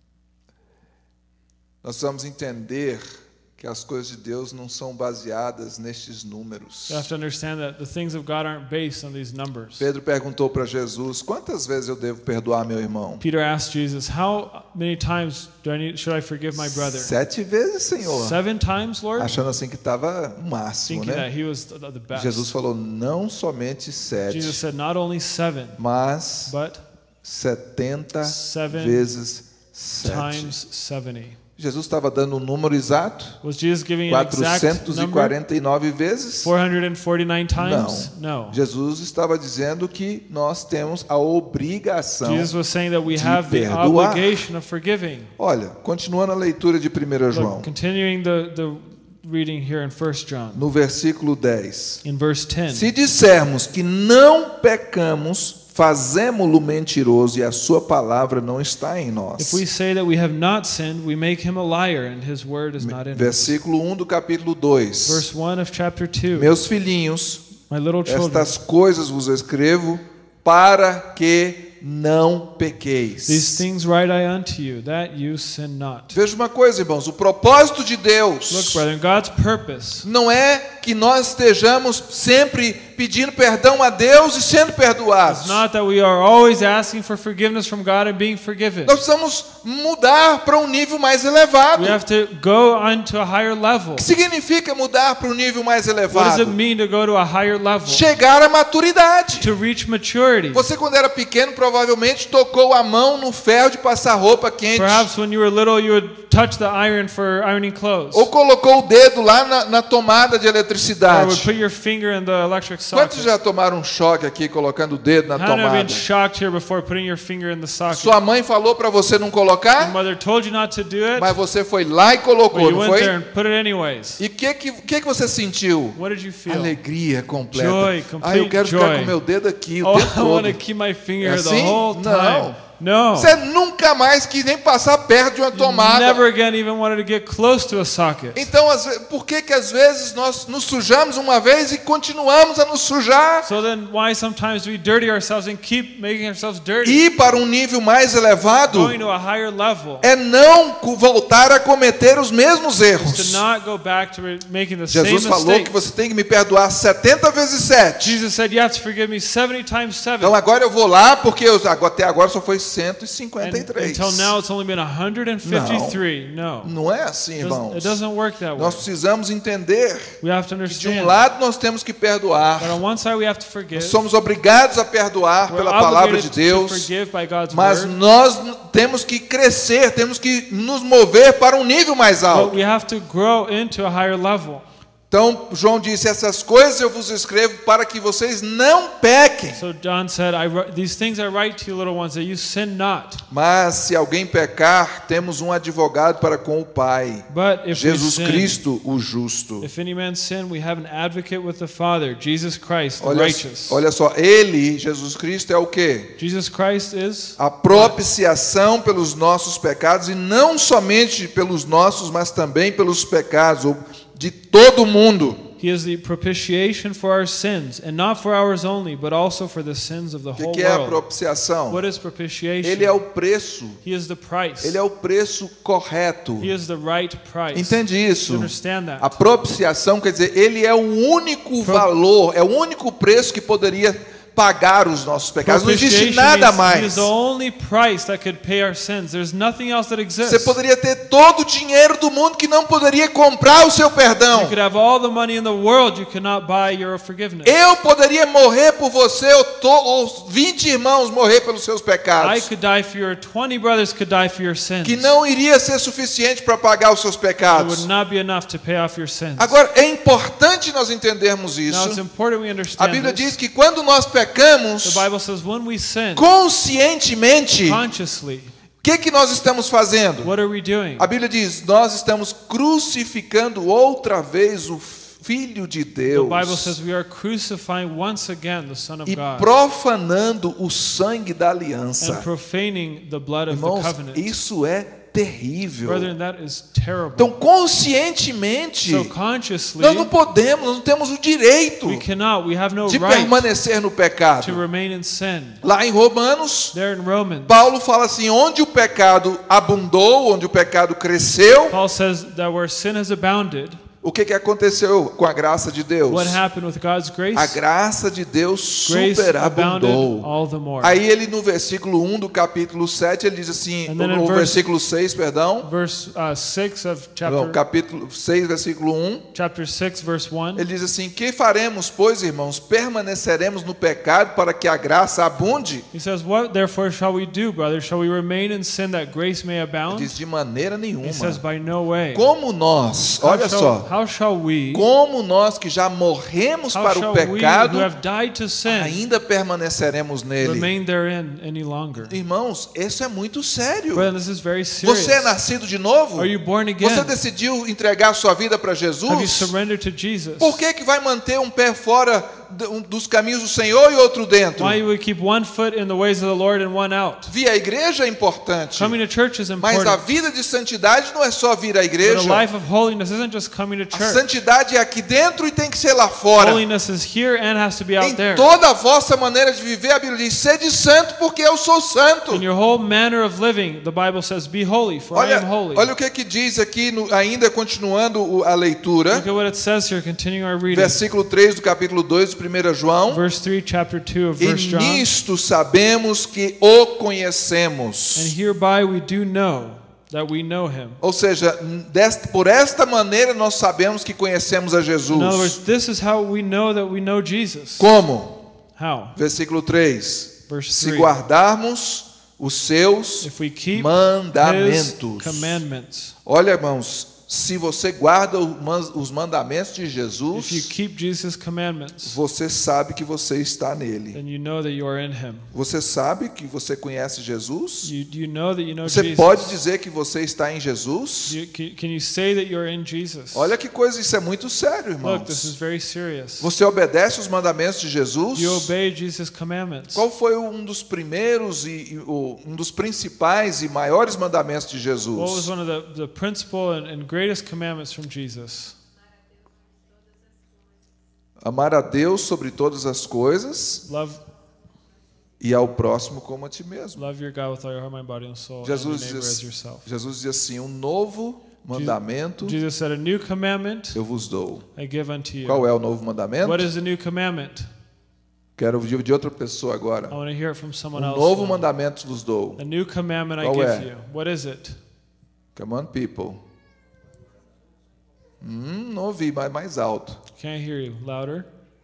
Nós precisamos entender que as coisas de Deus não são baseadas nestes números. You have to understand that the things of God aren't based on these numbers. Pedro perguntou para Jesus: quantas vezes eu devo perdoar meu irmão? Peter asked Jesus, how many times should I forgive my brother? 7 vezes, Senhor. 7 times, Lord? Achando assim que estava o máximo, Thinking that né? he was the best. Jesus falou: não somente 7, Jesus said not only 7, mas but 70 7 vezes 7. times 70. Jesus estava dando um número exato? Was Jesus giving an exact number? 449 vezes? 449 times? No. Jesus estava dizendo que nós temos a obrigação. Jesus was saying that we de have the perdoar. obligation of forgiving. Olha, continuando a leitura de 1 João, Look, continuing the reading here in 1 John, no versículo 10. in verse 10. Se dissermos que não pecamos, fazemo-lo mentiroso e a sua palavra não está em nós. If we say that we have not sinned, we make him a liar and his word is not in us. Versículo 1 do capítulo 2. Verse 1 of chapter 2. Meus filhinhos, My little children, estas coisas vos escrevo para que não pequeis. these things write I unto you, that you sin not. Veja uma coisa, irmãos, o propósito de Look, Deus brethren, God's purpose não é que nós estejamos sempre pedindo perdão a Deus e sendo perdoados. is not that we are always asking for forgiveness from God and being forgiven. Nós precisamos mudar para um nível mais elevado. We have to go on to a higher level. O que significa mudar para um nível mais What does elevado? it mean to go to a higher level? Chegar à maturidade. To reach maturity. Você, quando era pequeno, provavelmente tocou a mão no ferro de passar roupa quente. Perhaps when you were little, you would touch the iron for ironing clothes. Ou colocou o dedo lá na tomada de Or would eletricidade. put your finger in the electric Quantos socket. já tomaram um choque aqui colocando o dedo na How many have tomada? been shocked here before putting your finger in the socket? Sua mãe falou para você não Your colocar, mother told you not to do it, mas você foi lá e but colocou, you não went foi? there and put it anyways. E o que você sentiu? What did you feel? Alegria completa. Joy, Ah, eu complete quero ficar joy. com meu dedo aqui o Oh, tempo I want to todo. keep my finger É the assim? whole time. Não. No. Você nunca mais quis nem passar perto de uma tomada. Never again even wanted to get close to a socket. Então, por que às vezes nós nos sujamos uma vez e continuamos a nos sujar? So then why sometimes we dirty ourselves and keep making ourselves dirty? Ir para um nível mais elevado Going to a higher level. é não voltar a cometer os mesmos To erros. not go back to making the same Jesus falou mistake. que você tem que me perdoar 70 vezes 7. Jesus said you have to forgive me 70 times 7. Então agora eu vou lá porque até agora só foi And 153. until now it's only been 153. No. Não é assim, It irmãos. doesn't work that way. Nós precisamos entender We have to que de understand. um lado nós temos que perdoar. But on one side we have to forgive. Somos obrigados a perdoar We're pela palavra de obligated to Deus. forgive by God's Mas word. nós temos que crescer, temos que nos mover para um nível mais But alto. we have to grow into a higher level. Então, João disse: essas coisas eu vos escrevo para que vocês não pequem. So John said, these things I write to you, little ones, that you sin not. Mas se alguém pecar, temos um advogado para com o Pai, But if we Jesus sin, Cristo, o justo. if any man sin, we have an advocate with the Father, Jesus Christ, the Olha, righteous. olha só, ele, Jesus Cristo, é o quê? Jesus Christ is A propiciação pelos nossos pecados, e não somente pelos nossos, mas também pelos pecados de todo mundo. He is the propitiation for our sins, and not for ours only, but also for the sins of the O whole que é a world. propiciação? What is propitiation? Ele é o preço, He is the price. ele é o preço correto. He is the right price. Entende You isso? understand that? A propiciação quer dizer, ele é o único valor, é o único preço que poderia pagar os nossos pecados. Não existe Propitiation nada means He mais. is the only price that could pay our sins. There's nothing else that exists. Você poderia ter todo o dinheiro do mundo que não poderia comprar o seu perdão. You could have all the money in the world, you cannot buy your forgiveness. Eu poderia morrer por você, ou 20 irmãos morrer pelos seus I pecados, could die for your 20 brothers could die for your sins. que não iria ser suficiente para pagar os seus It pecados. would not be enough to pay off your sins. Agora, é importante nós entendermos Now it's isso. important we A understand Bíblia this. diz que quando nós pecamos, The Bible says when we sin conscientemente, consciously, o que nós estamos fazendo? what are we doing? A Bíblia diz: nós estamos crucificando outra vez o Filho de The Deus Bible says we are crucifying once again the Son of e God profanando o sangue da and aliança. profaning the blood of the Irmãos, covenant. isso é terrível. Brethren, that is terrible. Então, conscientemente, So consciously, nós não podemos, nós não temos o direito we cannot, we have no de right permanecer no to pecado. remain in sin. Lá em Romanos, There in Romans, Paulo fala assim: onde o pecado abundou, onde o pecado cresceu, Paul says that where sin has abounded, o que aconteceu com a graça de Deus? what happened with God's grace? A graça de Deus Grace abounded superabundou. all the more. Aí ele no versículo 1 do capítulo 7, ele diz assim, And then no in versículo 6, perdão, Verse 6 of não, capítulo 6, versículo 1, chapter 6, verse 1. ele diz assim: que faremos, pois, irmãos? Permaneceremos no pecado para que a graça abunde? He says, what therefore shall we do, brothers? Shall we remain in sin that grace may Ele abound? diz: de maneira nenhuma. He says, by no way. Como nós, olha só, How shall we, como nós que já morremos how para o shall we pecado, who have died to sin ainda permaneceremos nele? remain therein any longer? Irmãos, isso é muito sério. Brethren, this is very serious. Você é nascido de novo? Are you born again? Você decidiu entregar sua vida para Have you Jesus? surrendered to Jesus? Por que vai manter um pé fora dos caminhos do Senhor e outro dentro? Why you would keep one foot in the ways of the Lord and one out? Vir à igreja é importante, Coming to church is mas a important. vida de santidade não é só vir à But igreja. a life of holiness isn't just coming to A church. santidade é aqui dentro e tem que ser lá fora. Holiness is here and has to be out Em there. toda a vossa maneira de viver, a Bíblia diz: sede santo porque eu sou santo. In your whole manner of living, the Bible says, be holy, for I am holy. Olha o que diz aqui, ainda continuando a leitura, Look at what it says here, continuing our reading. versículo 3 do capítulo 2 de 1 João. Verse 3, chapter 2 of E 1 John. nisto sabemos que o And conhecemos. hereby we do know that we know him. Ou seja, por esta maneira nós sabemos que conhecemos a In other words, Jesus. this is how we know that we know Jesus. Como? How? Versículo 3. Verse Se 3. guardarmos os seus if we keep His mandamentos. commandments. Olha, irmãos, se você guarda os mandamentos de If you Jesus, keep Jesus' commandments, você sabe que você está nele. then you know that you are in Him. Você sabe que você conhece Jesus? You know that you know Você Jesus. pode dizer que você está em Jesus? Can you say that you're in Jesus? Olha que coisa, isso é muito sério, Look, this is irmãos. very serious. Você obedece os mandamentos de Jesus? You obey Jesus' commandments. Qual foi um dos primeiros e um dos principais e maiores mandamentos de What was Jesus? one of the principal and greatest commandments from Jesus? Amar a Deus sobre todas as coisas Love e ao próximo como a ti mesmo. Love your God with all your heart, mind, body, and soul, and Jesus your neighbor as diz, yourself. Jesus diz assim, um novo mandamento Jesus said, a new commandment eu vos dou. I give unto you. Qual é o novo mandamento? What is the new commandment? Quero ouvir de outra pessoa agora. I want to hear it from someone Um else. novo now. mandamento vos dou. A new commandment I Qual give é? you. What is it? Come on, people. Não ouvi, mas mais alto. Can't hear you. Louder.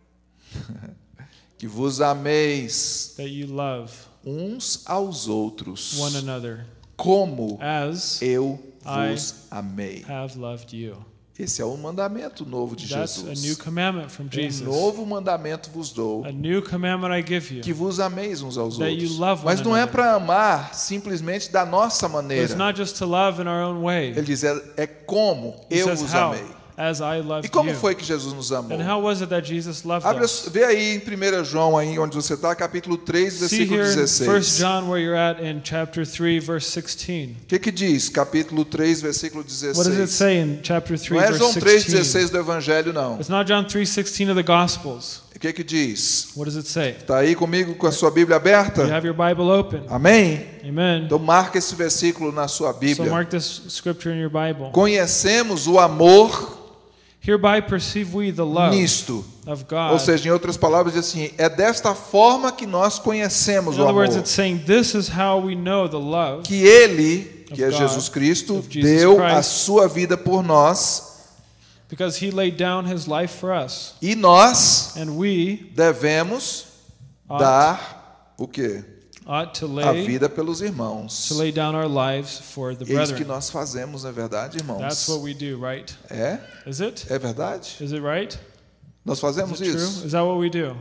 Que vos ameis That you love uns aos outros, one another como as eu I vos amei. have loved you. Esse é um mandamento novo de That's a new Jesus. commandment from Jesus. Novo mandamento vos dou, A new commandment I give you. que vos ameis uns aos That you outros. love one Mas não é another. para amar simplesmente da nossa It's maneira. not just to love in our own way. Ele diz, é como He eu says vos how, amei. as I loved E como you. foi que Jesus nos amou? And how was it that Jesus loved Abre, us? vê aí em 1 João, aí onde você está, capítulo 3, See versículo here in 1 16. John where you're at in chapter 3 verse 16. O que diz? Capítulo 3, versículo What does it 16. say in chapter 3 Não é João verse 3, 16? 16 do Evangelho, não. It's not John 3:16 of the Gospels. O que diz? What does it say? Está aí comigo com a sua Bíblia You aberta? have your Bible open. Amém? Amen. Então marca esse versículo na sua So Bíblia. mark this scripture in your Bible. Conhecemos o amor Hereby perceive we the love nisto. of Ou God. seja, em outras palavras, diz assim, é desta forma que nós conhecemos In o other amor. words, it's saying this is how we know the love Que Ele, que é of God, Jesus Cristo, of Jesus deu Christ. a sua vida por nós because He laid down His life for us. e nós And we devemos ought, dar o quê? ought to A lay vida pelos irmãos. down our lives for the É isso que brethren. nós fazemos, não é verdade, That's irmãos? what we do, right? É? Is it? É verdade? Is it right? Nós Is fazemos it true? isso. Is that what we do?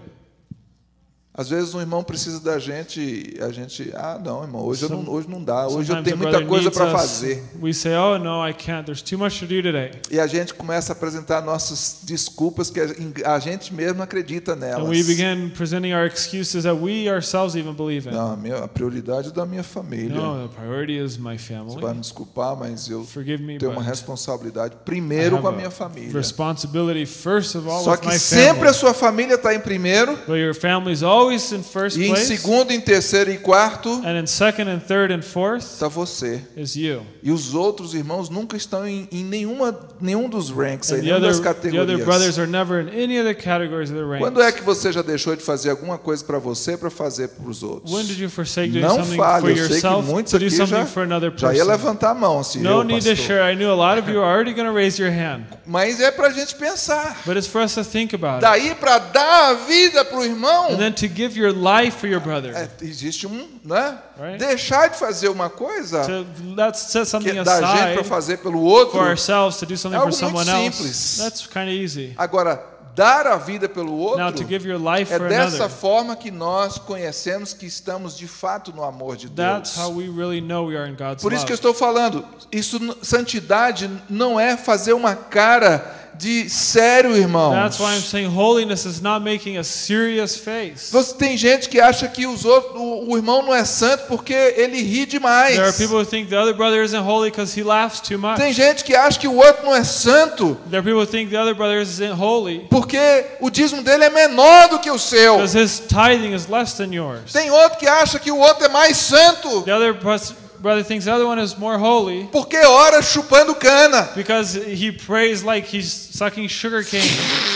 Às vezes um irmão precisa da gente, não, irmão, hoje não dá, hoje eu Sometimes tenho a muita brother coisa needs para us. fazer. We say, oh no, I can't. There's too much to do today. E a gente começa a apresentar nossas desculpas que a gente mesmo acredita nelas. And we begin presenting our excuses that we ourselves even believe in. Não, a prioridade é da minha família. No, the priority is my Você vai family. me desculpar, mas eu Forgive me, tenho uma but responsabilidade I primeiro com a have minha a família. responsibility first of all Só with que my sempre family. a sua família está em primeiro, But your family is always in first e em place. segundo, em terceiro e quarto And in second and third and fourth está você. is you. E os outros irmãos nunca estão em nenhum dos ranks, aí, And nenhuma das the other categorias. brothers are never in any of the categories of the ranks. Quando é que você já deixou de fazer alguma coisa para você para fazer para os outros? When did you forsake doing Não something fale, for eu sei que yourself muitos to do aqui something já, for another já ia person? levantar a mão assim, No eu, need to pastor. share. I knew a lot of you are already going to raise your hand. Mas é para a gente pensar. But it's for us to think about it. Daí para dar a vida para o irmão, And then to give your life for your brother. existe né? Right. Deixar de fazer uma coisa Let's set something que da gente aside para fazer pelo outro. for ourselves to do something for algo muito someone else. simples. That's kind of easy. Agora, dar a vida pelo Now to outro give your life é for dessa another. forma que nós conhecemos que estamos de fato no amor de That's Deus. how we really know we are in God's Por isso love. que eu estou falando, santidade não é fazer uma cara de sério, irmãos. That's why I'm saying holiness is not making a serious face. Tem gente que acha que o irmão não é santo porque ele ri demais. There are people who think the other brother isn't holy because he laughs too much. Tem gente que acha que o outro não é santo There are people who think the other brother isn't holy porque o dízimo dele é menor do que o seu. because his tithing is less than yours. Tem outro que acha que o outro é mais santo The other brother thinks the other one is more holy porque ora chupando cana. because he prays like he's sucking sugar cane.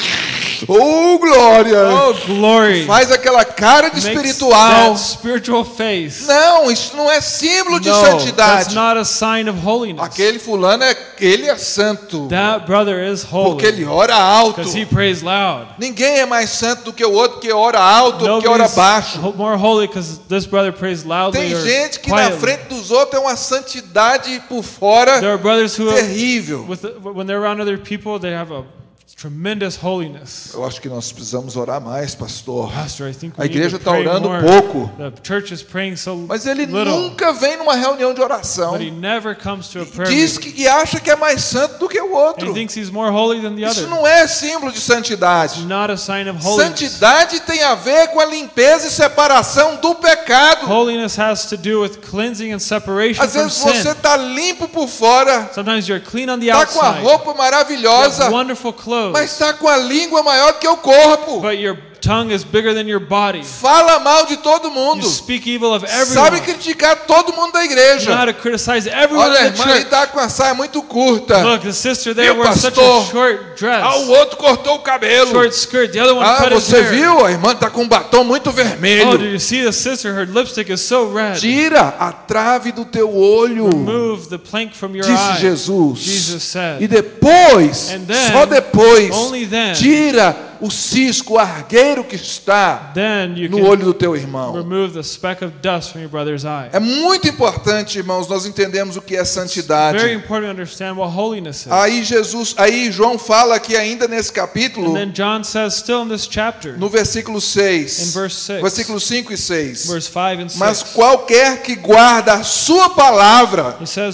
Oh, glória! Oh, glory. Faz aquela cara de Makes espiritual. that spiritual face. Não, isso não é símbolo de No, santidade. that's not a sign of holiness. Aquele fulano ele é santo That brother is porque holy ele ora alto. because he prays loud. Ninguém é mais santo do que o outro outro que ora alto, outro que ora Nobody's baixo. more holy because this brother prays loudly Tem or gente que na quietly. frente dos outros tem uma santidade por fora There are brothers who, terrível. when they're around other people, they have a tremendous holiness. Eu acho que nós precisamos orar mais, pastor. Pastor, I think we A igreja need to está pray orando more. pouco. The church is praying so Mas ele little, nunca vem numa reunião de oração. but he never comes to a prayer Diz meeting. que e acha que é mais santo do que o And he outro. thinks he's more holy than the Isso other. não é símbolo de It's santidade. not a sign of holiness. Santidade tem a ver com a limpeza e separação do pecado. Holiness has to do with cleansing and separation Às from vezes você sin. está limpo por fora, Sometimes you're clean on the está com a outside, roupa you maravilhosa, have wonderful clothes, mas está com a língua maior do que o corpo. but your tongue is bigger than your body. Fala mal de todo You mundo. speak evil of Sabe everyone. criticar todo mundo da You know how igreja. to criticize everyone Olha, a in the irmã ali church. está com a saia muito curta. Look, the sister there Viu, wears such pastor? a short dress, Ah, o outro cortou o cabelo. short skirt. The other one Ah, cut his você hair. viu? A irmã está com um batom muito Oh, vermelho. did you see the sister? Her lipstick is so red. Tira a trave do teu olho, Remove the plank from your disse eye. Jesus. Jesus said. E depois, And then, só depois, only then, tira o cisco, o argueiro que está then you no can olho do teu irmão. remove the speck of dust from your brother's eye. É muito importante, irmãos, nós entendemos o que é Very santidade. important to understand what holiness is. Aí João fala aqui ainda nesse capítulo, And then John says, still in this chapter, no versículo 6, in verse 6, versículos 5 e 6. verse 5 and 6, Mas qualquer que guarda a sua palavra, he says,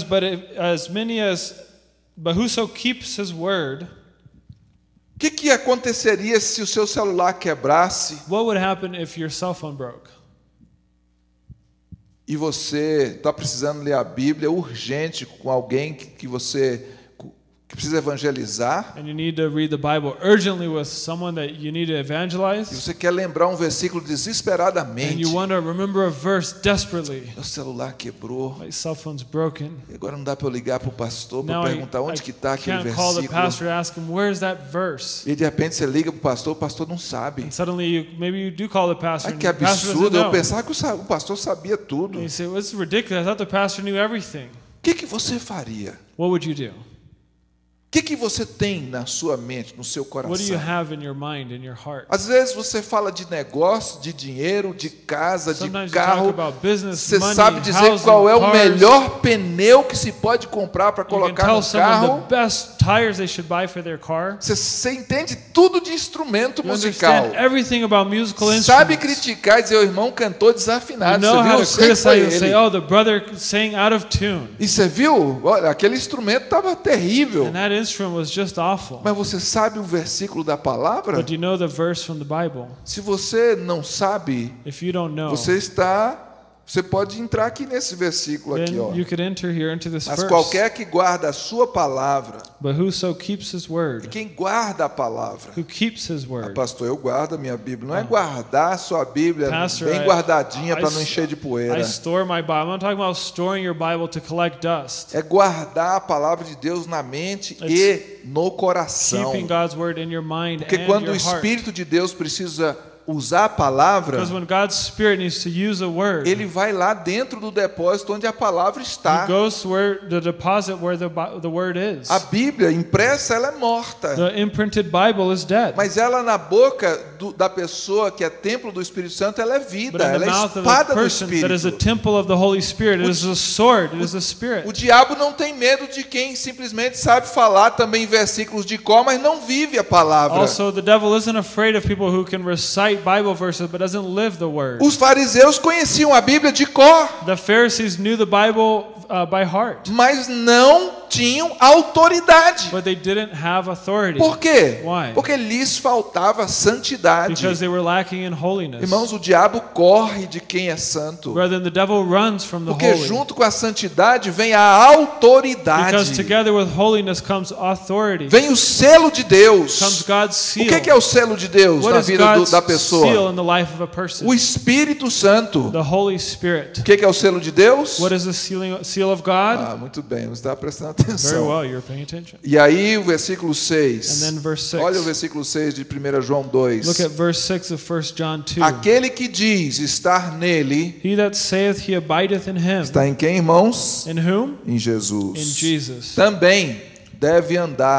but whoso keeps his word, o que aconteceria se o seu celular quebrasse what would happen if your cell phone broke? e você está precisando ler a Bíblia urgente com alguém que você que precisa evangelizar, And you need to read the Bible urgently with someone that you need to e evangelize, você quer lembrar um versículo and desesperadamente? you want to remember a verse desperately. Meu celular quebrou, My cell phone's broken. agora não dá para eu ligar para o pastor para Now perguntar onde que está aquele can't call the versículo. pastor and ask him, where's that verse? E de repente você liga para o pastor não sabe. And suddenly, maybe you do call the pastor, Ai, and que the pastor doesn't absurdo, eu know. pensava que o pastor sabia tudo. And you say, well, this is ridiculous. I thought the pastor knew everything. O que você faria? What would you do? O que você tem na sua mente, no seu What do you coração? have in your mind, in your heart? Às vezes você fala de negócio, de dinheiro, de casa, de Sometimes you talk carro. about business, Você money, sabe dizer housing, qual é o cars. melhor pneu que se pode comprar para You can colocar tell no someone carro. the best tires they should buy for their car. Você entende tudo de instrumento You musical. understand everything about musical Sabe instruments. criticar e dizer o irmão cantou You desafinado. know Você how viu? to Eu sei que foi criticize and say, ele. oh, the brother sang out of tune. E você viu? Olha, aquele instrumento estava terrível. And that instrument was just awful. Mas você sabe o versículo da palavra? But do you know the verse from the Bible? Se você não sabe, If you don't know, você pode entrar aqui nesse versículo aqui, ó. then you could enter here into this Mas verse. qualquer que guarda a sua palavra, But whoso keeps his word, quem guarda a palavra, who keeps his word. pastor, eu guardo a minha Bíblia. Não é guardar a sua Bíblia Pastor, bem guardadinha para não I encher de I poeira. store my Bible. I'm not talking about storing your Bible to collect dust. É guardar a palavra de Deus na mente e no coração. Keeping God's word in your mind Porque and quando o your heart. Espírito de Deus precisa usar a palavra, Because when God's Spirit needs to use a word, ele vai lá dentro do depósito onde a palavra está. He goes to where the deposit where the word is. A Bíblia impressa, ela é morta. The imprinted Bible is dead. Mas ela na boca da pessoa que é templo do Espírito Santo, ela é vida, But in ela the é mouth of a espada do person that is a Espírito. temple of the Holy Spirit, it is a sword, it is a O spirit. diabo não tem medo de quem simplesmente sabe falar também versículos de cor, mas não vive a palavra. Also, the devil isn't afraid of people who can recite Bible verses but doesn't live the word. Os fariseus conheciam a Bíblia de cor, The Pharisees knew the Bible by heart, mas não tinham autoridade. but they didn't have authority. Por quê? Why? Porque lhes faltava santidade. Because they were lacking in holiness. Irmãos, o diabo corre de quem é santo. Rather than the devil runs from the Porque holy. junto com a santidade vem a autoridade. Because together with holiness comes authority. Vem o selo de Deus. Comes God's O seal. que é o selo de Deus What na is vida God's da seal pessoa? in the life of a person? O Espírito Santo. The Holy Spirit. O que é o selo de Deus? What is the seal of God? Ah, muito bem, você está prestando Very atenção. well, you're paying attention. E aí o versículo 6. And then verse 6. Olha o versículo 6 de 1 João 2. Look at verse 6 of 1 John 2. Aquele que diz estar nele, He that saith he abideth in him. está em quem, irmãos? In whom? Em Jesus. In Jesus. Também deve andar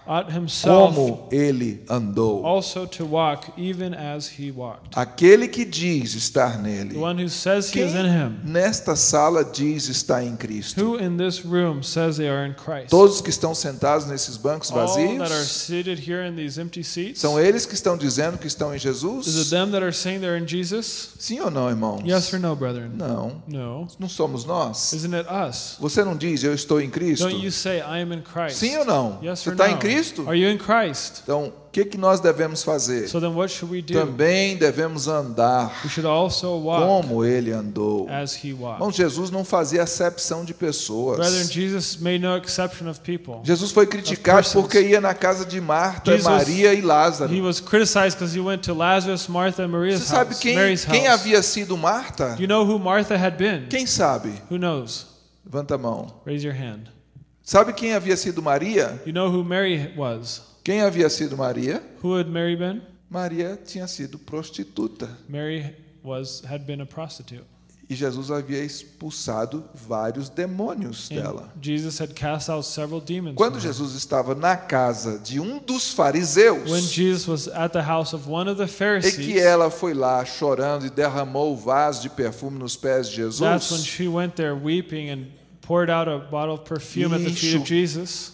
ought himself como ele andou. also to walk even as he walked. Aquele que diz estar The nele. one who says he is Quem in him. nesta sala diz estar em Cristo? Who in this room says they are in Christ? Todos que estão sentados nesses bancos All that are vazios, seated here in these empty seats? são eles que estão dizendo que estão em Is it Jesus? them that are saying they're in Jesus? Sim ou não, irmãos? Yes or no, brethren? Não, No. não somos nós. Isn't it us? Você não diz eu estou em Cristo? Don't you say I am in Christ? Sim ou não? Yes Você or está no? em Cristo? Are you in Christ? Então, o que nós devemos fazer? So then what should we do? Também devemos andar We should also walk como ele andou. as he walked. Irmãos, Jesus não fazia acepção de Brethren, pessoas. Jesus made no exception of people. Jesus foi criticado persons. porque ia na casa de Marta, Jesus- Maria e Lázaro. He was criticized because he went to Lazarus, Martha, and Maria's Você sabe house, Mary's quem house. havia sido Marta? You know who Martha had been? Quem sabe? Who knows? Levanta a mão. Raise your hand. Sabe quem havia sido Maria? You know who Mary was? Quem havia sido Maria? Who had Mary been? Maria tinha sido prostituta. Mary had been a prostitute. E Jesus havia expulsado vários demônios dela. And Jesus had cast out several demons. Quando from her. Jesus estava na casa de um dos fariseus, When Jesus was at the house of one of the e que Pharisees, ela foi lá chorando e derramou o vaso de perfume nos pés de that's when Jesus, she went there weeping and poured out a bottle of perfume at the feet of Jesus.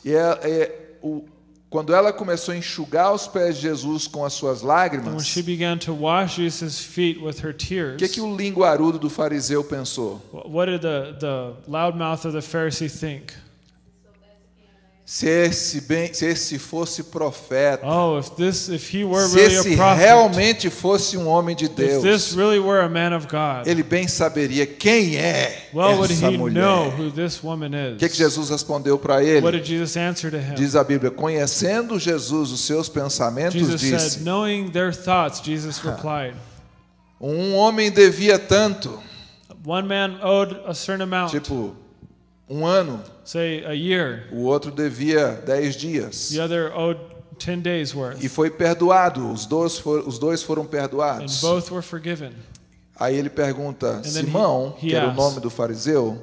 quando ela começou a enxugar os pés de Jesus com as suas And when lágrimas, she began to wash Jesus' feet with her tears, o que o linguarudo do fariseu pensou? what did the loudmouth of the Pharisee think? Se esse fosse profeta, Oh, if he were se really esse a prophet, realmente fosse um homem de if this Deus, really were a man of God, ele bem saberia quem é well, would essa he know mulher. who this woman O is? que Jesus respondeu para What ele? did Jesus answer to him? Diz a Bíblia, conhecendo Jesus os seus pensamentos, Jesus disse: said, knowing their thoughts, Jesus replied, um homem devia tanto, one man owed a certain amount, tipo, um ano, say a year, o outro devia 10 dias. the other owed 10 days worth, E foi perdoado, os dois foram and perdoados. both were forgiven. Aí ele pergunta, then Simão, he que era o asked- nome do fariseu,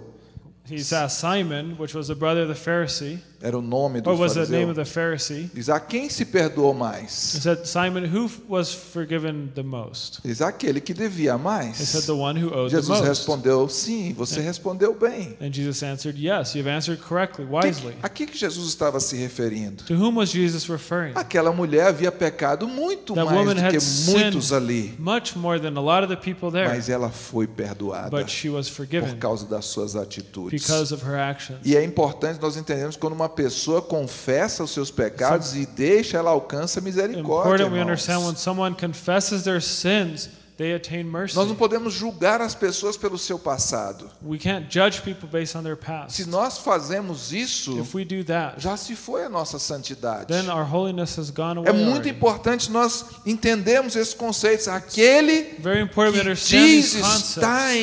He asked Simon, which was the brother of the Pharisee, era o nome do or was the name fariseu, of the Pharisee, diz, a quem se perdoou he mais? said, Simon, who was forgiven the most? Diz, aquele que devia He mais. said, the one who owed the Jesus most. respondeu, sim, você respondeu bem. And Jesus answered, yes, you've answered correctly, wisely. A que Jesus estava se referindo? To whom was Jesus referring? Aquela mulher havia pecado muito That mais woman do had que sinned muitos ali, much more than a lot of the people there, mas ela foi perdoada but she was por forgiven causa das suas atitudes. because of her actions. E é importante nós entendermos quando uma pessoa confessa os seus pecados e deixa, ela alcança misericórdia. Important we Irmãos. understand when someone confesses their sins, they attain mercy. Nós não podemos julgar as pessoas pelo seu passado. We can't judge people based on their past. Se nós fazemos isso, If we do that, já se foi a nossa santidade. then our holiness has gone away É muito already. importante nós entendermos esses conceitos. Aquele Very important we que understand diz these concepts.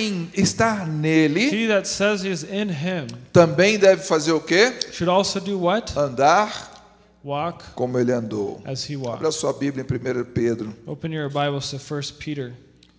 estar nele He that says he is in him também deve fazer o quê? should also do what? Andar Walk como ele andou. as he Abra walked. sua Bíblia em 1 Pedro, Open your Bibles to 1 Peter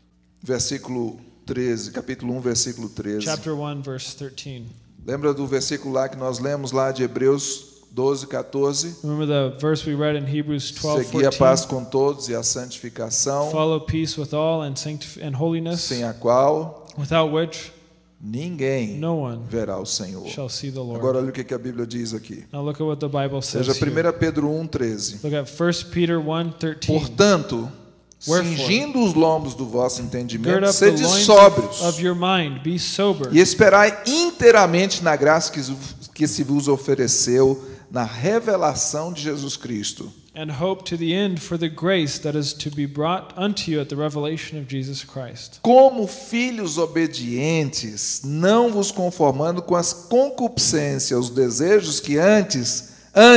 versículo 13, capítulo 1, versículo 13. chapter 1 verse 13. Lembra do versículo lá que nós lemos lá de Hebreus 12, 14? Remember the verse we read in Hebrews 12, Segui a paz 14? com todos e a santificação, Follow peace with all and holiness, sem a qual without which ninguém no one verá o Senhor. shall see the Lord. Agora olha o que a Bíblia diz aqui. Now look at what the Bible says Seja here. 1 Pedro 1, 13. Look at 1 Peter 1:13. Portanto, Wherefore, cingindo os lombos do vosso Gird entendimento, up the sede loins sóbrios of your mind, be sober, e esperai inteiramente na graça que se vos ofereceu na revelação de Jesus Cristo. and hope to the end for the grace that is to be brought unto you at the revelation of Jesus Christ. Como filhos obedientes, não vos conformando com as concupiscências, os desejos que antes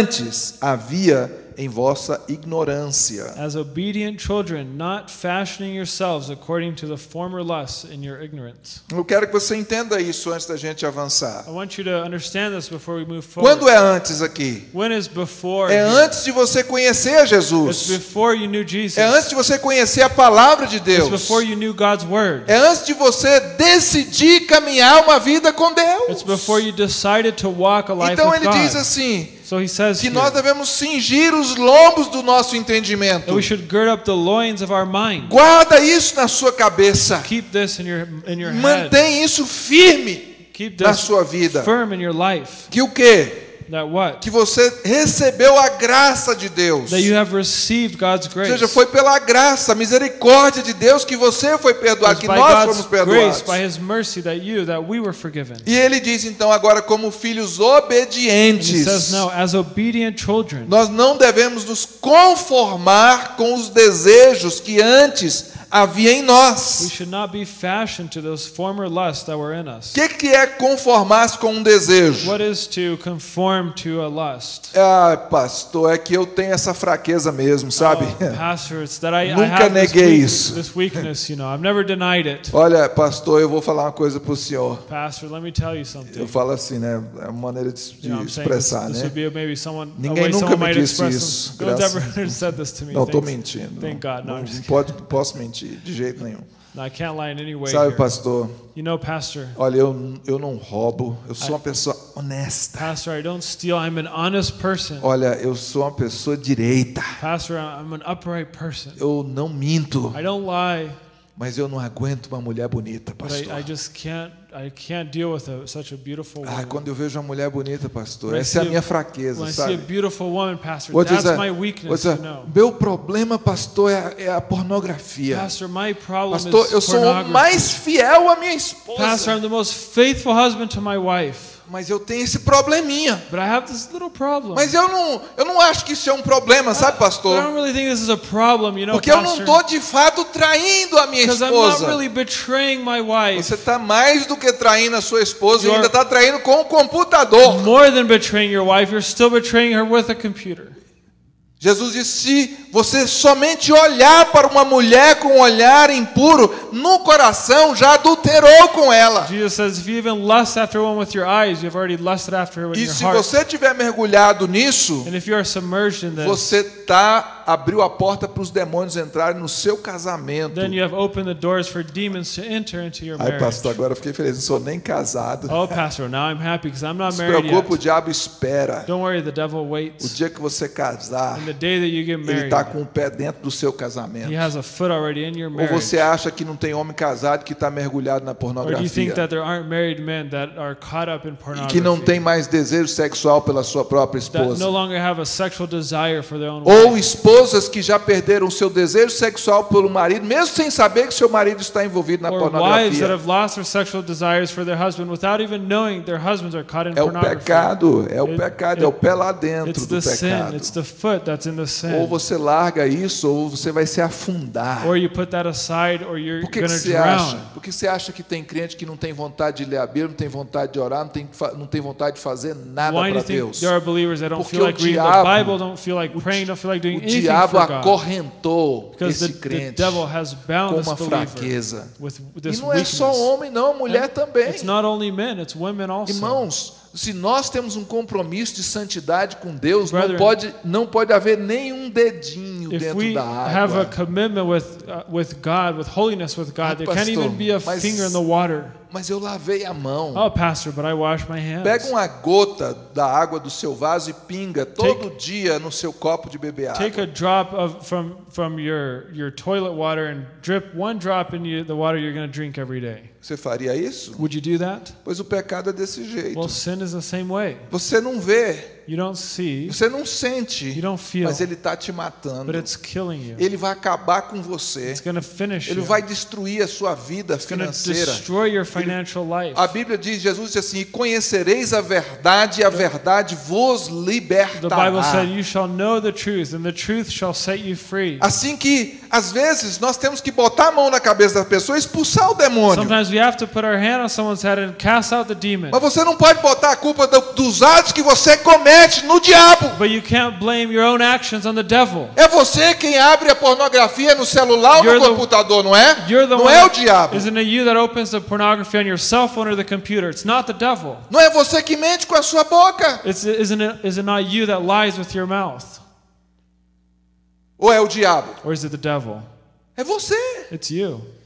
havia em vossa ignorância. As obedient children, not fashioning yourselves according to the former lusts in your ignorance. Eu quero que você entenda isso antes da gente avançar. I want you to understand this before we move forward. Quando é antes aqui? When is before? É here? antes de você conhecer a It's Jesus. before you knew Jesus. É antes de você conhecer a palavra de It's Deus. before you knew God's word. É antes de você decidir caminhar uma vida com It's Deus. before you decided to walk a life Então with ele diz God. assim: So he says que here nós devemos cingir os lombos do nosso that entendimento. we should gird up the loins of our mind. Guarda isso na sua cabeça. Keep this in your head. Mantém isso firme Keep na this sua vida. firm in your life. Que o quê? That what? Que você recebeu a graça de Deus. That you have received God's Ou grace. seja, foi pela graça, a misericórdia de Deus que você foi perdoado, It's que by nós God's fomos grace, perdoados. by His mercy, that we were forgiven. E ele diz então agora como filhos And he obedientes, says now, as obedient children, nós não devemos nos conformar com os desejos que antes havia em we nós. should not be fashioned to those former lusts that were in us. O que é conformar-se com um desejo? What is to conform to a lust? Ah, pastor, é que eu tenho essa fraqueza mesmo, sabe? Oh, pastor, it's that I Nunca have neguei isso. this weakness, you know. I've never denied it. Olha, pastor, eu vou falar uma coisa para o senhor. Pastor, let me tell you something. Eu falo assim, né? É uma maneira de You know, I'm saying expressar, this né? would be maybe someone, a Ninguém way nunca someone me might disse express isso, them. No one's graças- ever said this to me. Não, estou Thanks. mentindo. Thank God. No, Não, I'm just não posso mentir, de jeito nenhum. No, I can't lie in any way Sabe, here. pastor? You know, Pastor, Olha, eu não roubo. Eu sou uma pessoa honesta. Pastor, I don't steal. I'm an honest person. Olha, eu sou uma pessoa direita. Pastor, I'm an upright person. Eu não minto. I don't lie, Mas eu não aguento uma mulher bonita, but pastor. I just can't deal with such a beautiful Ah, woman. quando eu vejo uma mulher bonita, pastor, When I essa é a see minha a- fraqueza, When I see a sabe? beautiful woman, Pastor, Vou that's dizer, my vou weakness, dizer, you know. meu problema, pastor, é a pornografia. Pastor, my problem Pastor, is eu sou o pornography. mais fiel à minha Pastor, esposa. I'm the most faithful husband to my wife, Mas eu tenho esse probleminha. but I have this little problem. Mas eu não acho que isso é um problema, sabe, But I pastor? don't really think this is a problem, you know, Porque eu não Pastor. estou de fato traindo a minha Because I'm not esposa. really betraying my wife. Você está mais do que traindo a sua esposa e You ainda are- está traindo com o computador. More than betraying your wife, you're still betraying her with a computer. Jesus disse: se você somente olhar para uma mulher com um olhar impuro, no coração já adulterou com ela. Jesus says, if you even lust after one with your eyes, you've already lusted after her with E your se heart. você tiver mergulhado nisso, And if you are submerged in this, você abriu a porta para os demônios entrarem no seu casamento. then you have opened the doors for demons to enter into your Ai, marriage. pastor, agora eu fiquei feliz, não sou nem casado. Oh, Pastor, now I'm happy because I'm not Não se married preocupe, o yet. diabo espera. Don't worry, the devil O waits. dia que você casar, And the day that you get ele married, está com o pé dentro do seu casamento. he has a foot already in your Ou marriage. você acha que não tem homem casado que está mergulhado na Or do you think pornografia? that there aren't married men that are caught up in E pornography? que não tem mais desejo sexual pela sua própria That no esposa? longer have a sexual desire for their own Ou wife. esposas que já perderam o seu desejo sexual pelo marido, mesmo sem saber que seu marido está envolvido na Or wives that pornografia? have lost their sexual desires for their husband without even knowing their husbands are caught in É o pornography. pecado, é o It- pecado, é o pé lá dentro It's do the sin. pecado. It's the foot that's in the Ou sin. você larga isso, ou você vai se afundar. Or you put that aside, or you're Por que, going que to você acha? drown. Por que você acha que tem crente que não tem vontade de ler a Bíblia, não tem vontade de orar, não tem vontade de fazer nada Why do para you think Deus? there are believers that don't Porque feel o like reading the diabo- Bible, don't feel like praying, don't feel like doing O anything diabo for God? acorrentou Because esse the crente devil has bound com this uma believer fraqueza. with E this não é só weakness. homem, não, mulher também. It's not only men, it's women also. Irmãos, se nós temos um compromisso de santidade com Deus, Brethren, não pode haver nenhum dedinho If dentro we da have a água. commitment with God, with holiness with God, there can't pastor, even be a mas- finger in the water. Mas eu lavei a mão. Oh, Pastor, but I wash my hands. Pega uma gota da água do seu vaso e pinga todo dia no seu copo de beber água. Take a drop from your toilet water and drip one drop in the water you're going to drink every day. Você faria isso? Would you do that? Pois o pecado é desse jeito. Well, sin is the same way. Você não vê, You don't see, você não sente, you don't feel, mas ele está te matando. but it's killing you. Ele vai acabar com você. It's going to finish Ele you. vai destruir a sua vida It's going to financeira. destroy your financial life. A Bíblia diz, Jesus disse assim: conhecereis a verdade e a verdade vos The Bible libertará. said, you shall know the truth, and the truth shall set you free. Assim que, às vezes, nós temos que botar a mão na cabeça da pessoa e expulsar o demônio. Sometimes we have to put our hand on someone's head and cast out the demon. Mas você não pode botar a culpa dos atos que você comete no diabo. But you can't blame your own actions on the devil. É você quem abre a pornografia no celular ou You're no the- computador, não é? You're the Não one. é o diabo. Isn't it you that opens the pornography on your cell phone or the computer? It's not the devil. Não é você que mente com a sua boca. Is it not you that lies with your mouth? Ou é o diabo? Or is it the devil? É você. It's you.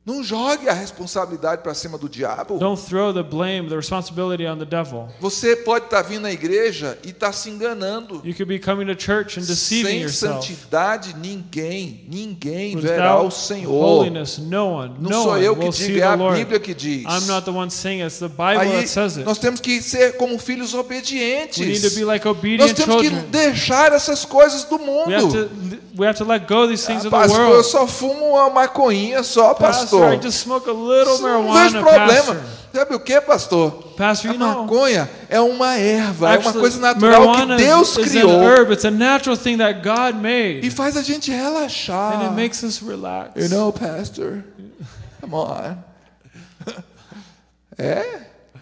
Não jogue a responsabilidade para cima do diabo. Don't throw the blame, the responsibility on the devil. Você pode estar vindo à igreja e estar se enganando. You could be coming to church and deceiving Sem yourself. santidade, ninguém verá o Without Senhor. holiness, no one Não sou eu que will see digo, é a the Lord. Bíblia que diz. I'm not the one saying it, it's the Bible Aí that says it. nós temos que ser como filhos We need to obedientes. be like Nós obedient temos que children. deixar essas coisas do mundo. We have to let go of these things of the Pastor, eu world. só fumo uma maconhinha só, Pastor, pastor. I just smoke a little Não vejo marijuana, problema. pastor. Sabe o que, pastor? Pastor, A you know, maconha é uma erva, é uma actually, coisa natural que marijuana Deus is an criou herb. It's a natural thing that God e made. faz a gente And relaxar. it makes us relax. You know, pastor, come on. É?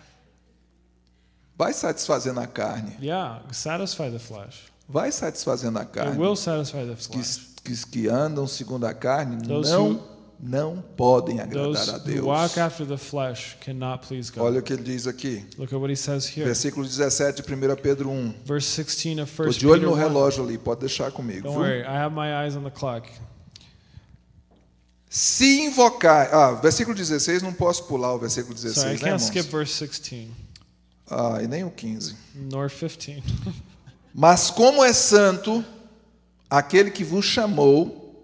Vai satisfazendo a carne. Yeah, satisfy the flesh. Vai satisfazendo a It carne. will satisfy the Os flesh. que andam segundo a carne Those não podem agradar Those a who walk Deus. after the flesh cannot please God. Olha o que ele diz aqui. Look at what he says here. Versículo 17 de 1 Pedro 1. Verse 16 of Estou 1 de olho Peter no 1. relógio ali, pode deixar comigo. Don't Viu? worry, I have my eyes on the clock. Se invocar. Versículo 16, não posso pular o versículo 16, Sorry, I né, can't irmãos? skip verse 16, E nem o 15. nor 15. Mas como é santo aquele que vos chamou,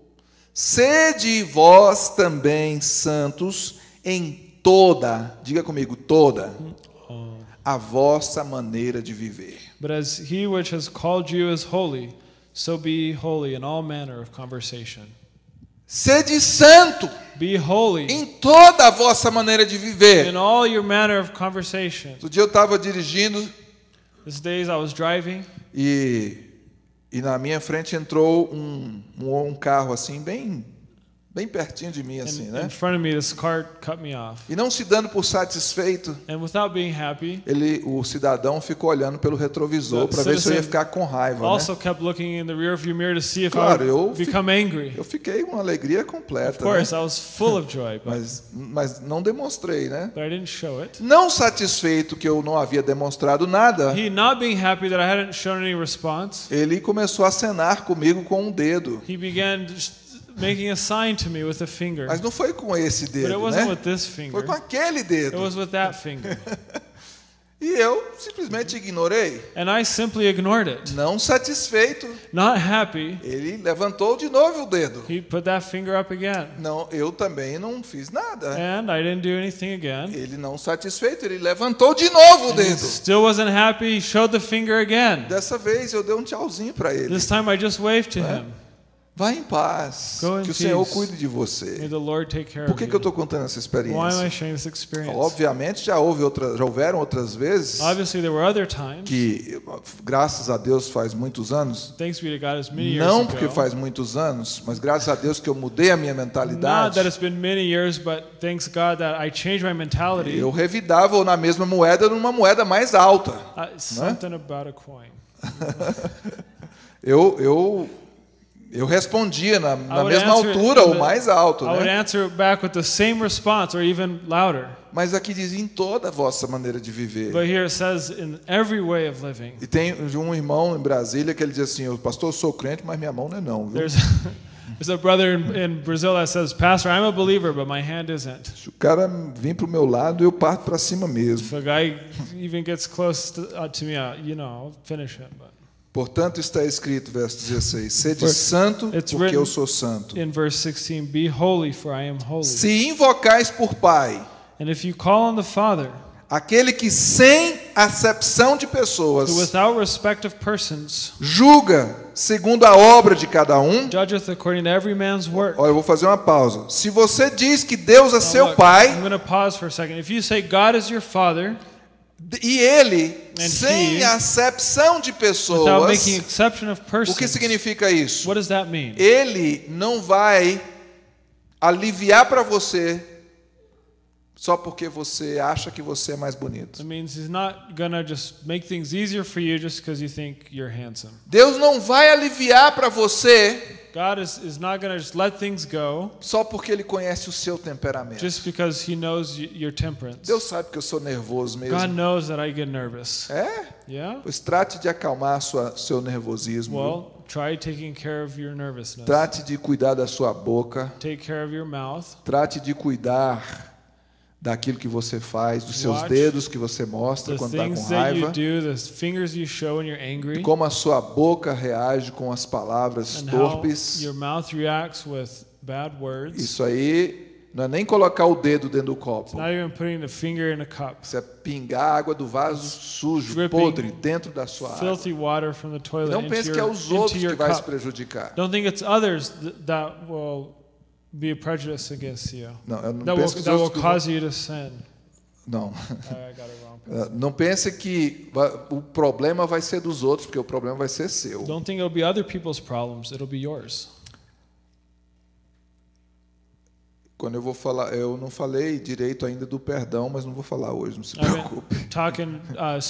sede vós também santos em toda, diga comigo, toda, a vossa maneira de viver. But as he which has called you is holy, so be holy in all manner of conversation. Sede santo Be holy em toda a vossa maneira de viver. in all your manner of conversation. Outro dia eu estava dirigindo These days I was driving, e na minha frente entrou um carro assim, bem pertinho de mim, assim, and né? in front of me this car cut me off. E não se dando por satisfeito, And without being happy, o cidadão ficou olhando pelo retrovisor The para ver se eu ia citizen ficar com raiva, né? also kept looking in the rearview mirror to see if Claro, I eu would become angry. Eu fiquei uma alegria Of completa, course, né? I was full of joy, Mas não demonstrei, né? but I didn't show it. Não satisfeito que eu não havia demonstrado nada, He not being happy that I hadn't shown any response, ele começou a acenar comigo com um dedo. he began just making a sign to me with a finger. Mas não foi com esse But it dedo, wasn't né? with this Foi finger. com aquele It dedo. was with that finger. E eu simplesmente ignorei. And I simply ignored it. Não satisfeito, Not happy, ele levantou de novo o dedo. he put that finger up again. Não, eu também não fiz nada. And I didn't do anything again. Ele não satisfeito, ele levantou de novo o And he dedo. still wasn't happy, he showed the finger again. Dessa vez eu dei um tchauzinho para ele. This time I just waved to him. Vá em paz. Go in Que o Senhor peace. cuide de May você. the Lord take care Por of que eu you. estou contando essa Why am I experiência? sharing this experience? Obviamente já houveram outras vezes Obviously, there were other times. que, graças a Deus, faz muitos anos. Thanks be to God, it's many years Não ago. porque faz muitos anos, mas graças a Deus que eu mudei a minha Not mentalidade. that it's been many years, but thanks God that I changed my mentality. Eu revidava na mesma moeda numa moeda mais alta. Something about a coin. Eu respondia na would mesma answer altura in ou the- mais alto, I would né? answer back with the same response or even louder. Mas aqui diz em toda a vossa maneira de viver. But here it says in every way of living. E tem um irmão em Brasília que ele diz assim: pastor, eu sou crente, mas minha mão não é não, viu? There's a brother in Brazil that says, Pastor, I'm a believer, but my hand isn't. Se o cara vir pro meu lado, eu parto para cima mesmo. If a guy even gets close to me, I'll finish him. But Portanto, está escrito, verso 16: sede For santo, it's porque written eu sou santo. in verse 16, be holy, for I am holy. Se invocais por Pai, And if you call on the Father, aquele que sem acepção de who pessoas without respect of persons julga segundo a obra de cada um. judgeth according to every man's work. Olha, eu vou fazer uma pausa. Se você diz que Deus é Now seu look, I'm Pai, going to pause for a second. If you say God is your Father, e Ele, And sem he, acepção de without pessoas, making exception of o que persons, significa isso? what does that mean? Ele não vai aliviar para você só porque você acha que você é mais bonito. It means He's not going to just make things easier for you just because you think you're handsome. Deus não vai aliviar para você God is not going to just let things go só porque Ele conhece o seu temperamento. just because He knows your temperance. Deus sabe que eu sou nervoso God mesmo. knows that I get nervous. É? Yeah? Pois trate de acalmar seu nervosismo. Well, Try taking care of your nervousness. Trate de cuidar da sua boca. Take care of your mouth. Trate de cuidar daquilo que você faz, dos seus Watch dedos que você mostra The quando está com things that you raiva. do, the fingers you show when you're angry, Como a sua boca reage com as palavras and how torpes. your mouth reacts with bad words. Isso aí não é nem colocar o dedo dentro do copo. Not even putting the finger in a cup. Isso é pingar água do vaso sujo, Dripping podre, dentro da sua água. Filthy water from the toilet Não into pense que é os outros into que your vai se cup. prejudicar. Don't think it's others that will be a prejudice against you. Não, eu não That will, penso que os that will outros que vão... cause you to sin. Não. I got it wrong. Não pense que o problema vai ser dos outros, porque o problema vai ser seu. Don't think it'll be other people's problems. It'll be yours. Quando eu vou falar, eu não falei direito ainda do perdão, mas não vou falar hoje, não se I've preocupe. been talking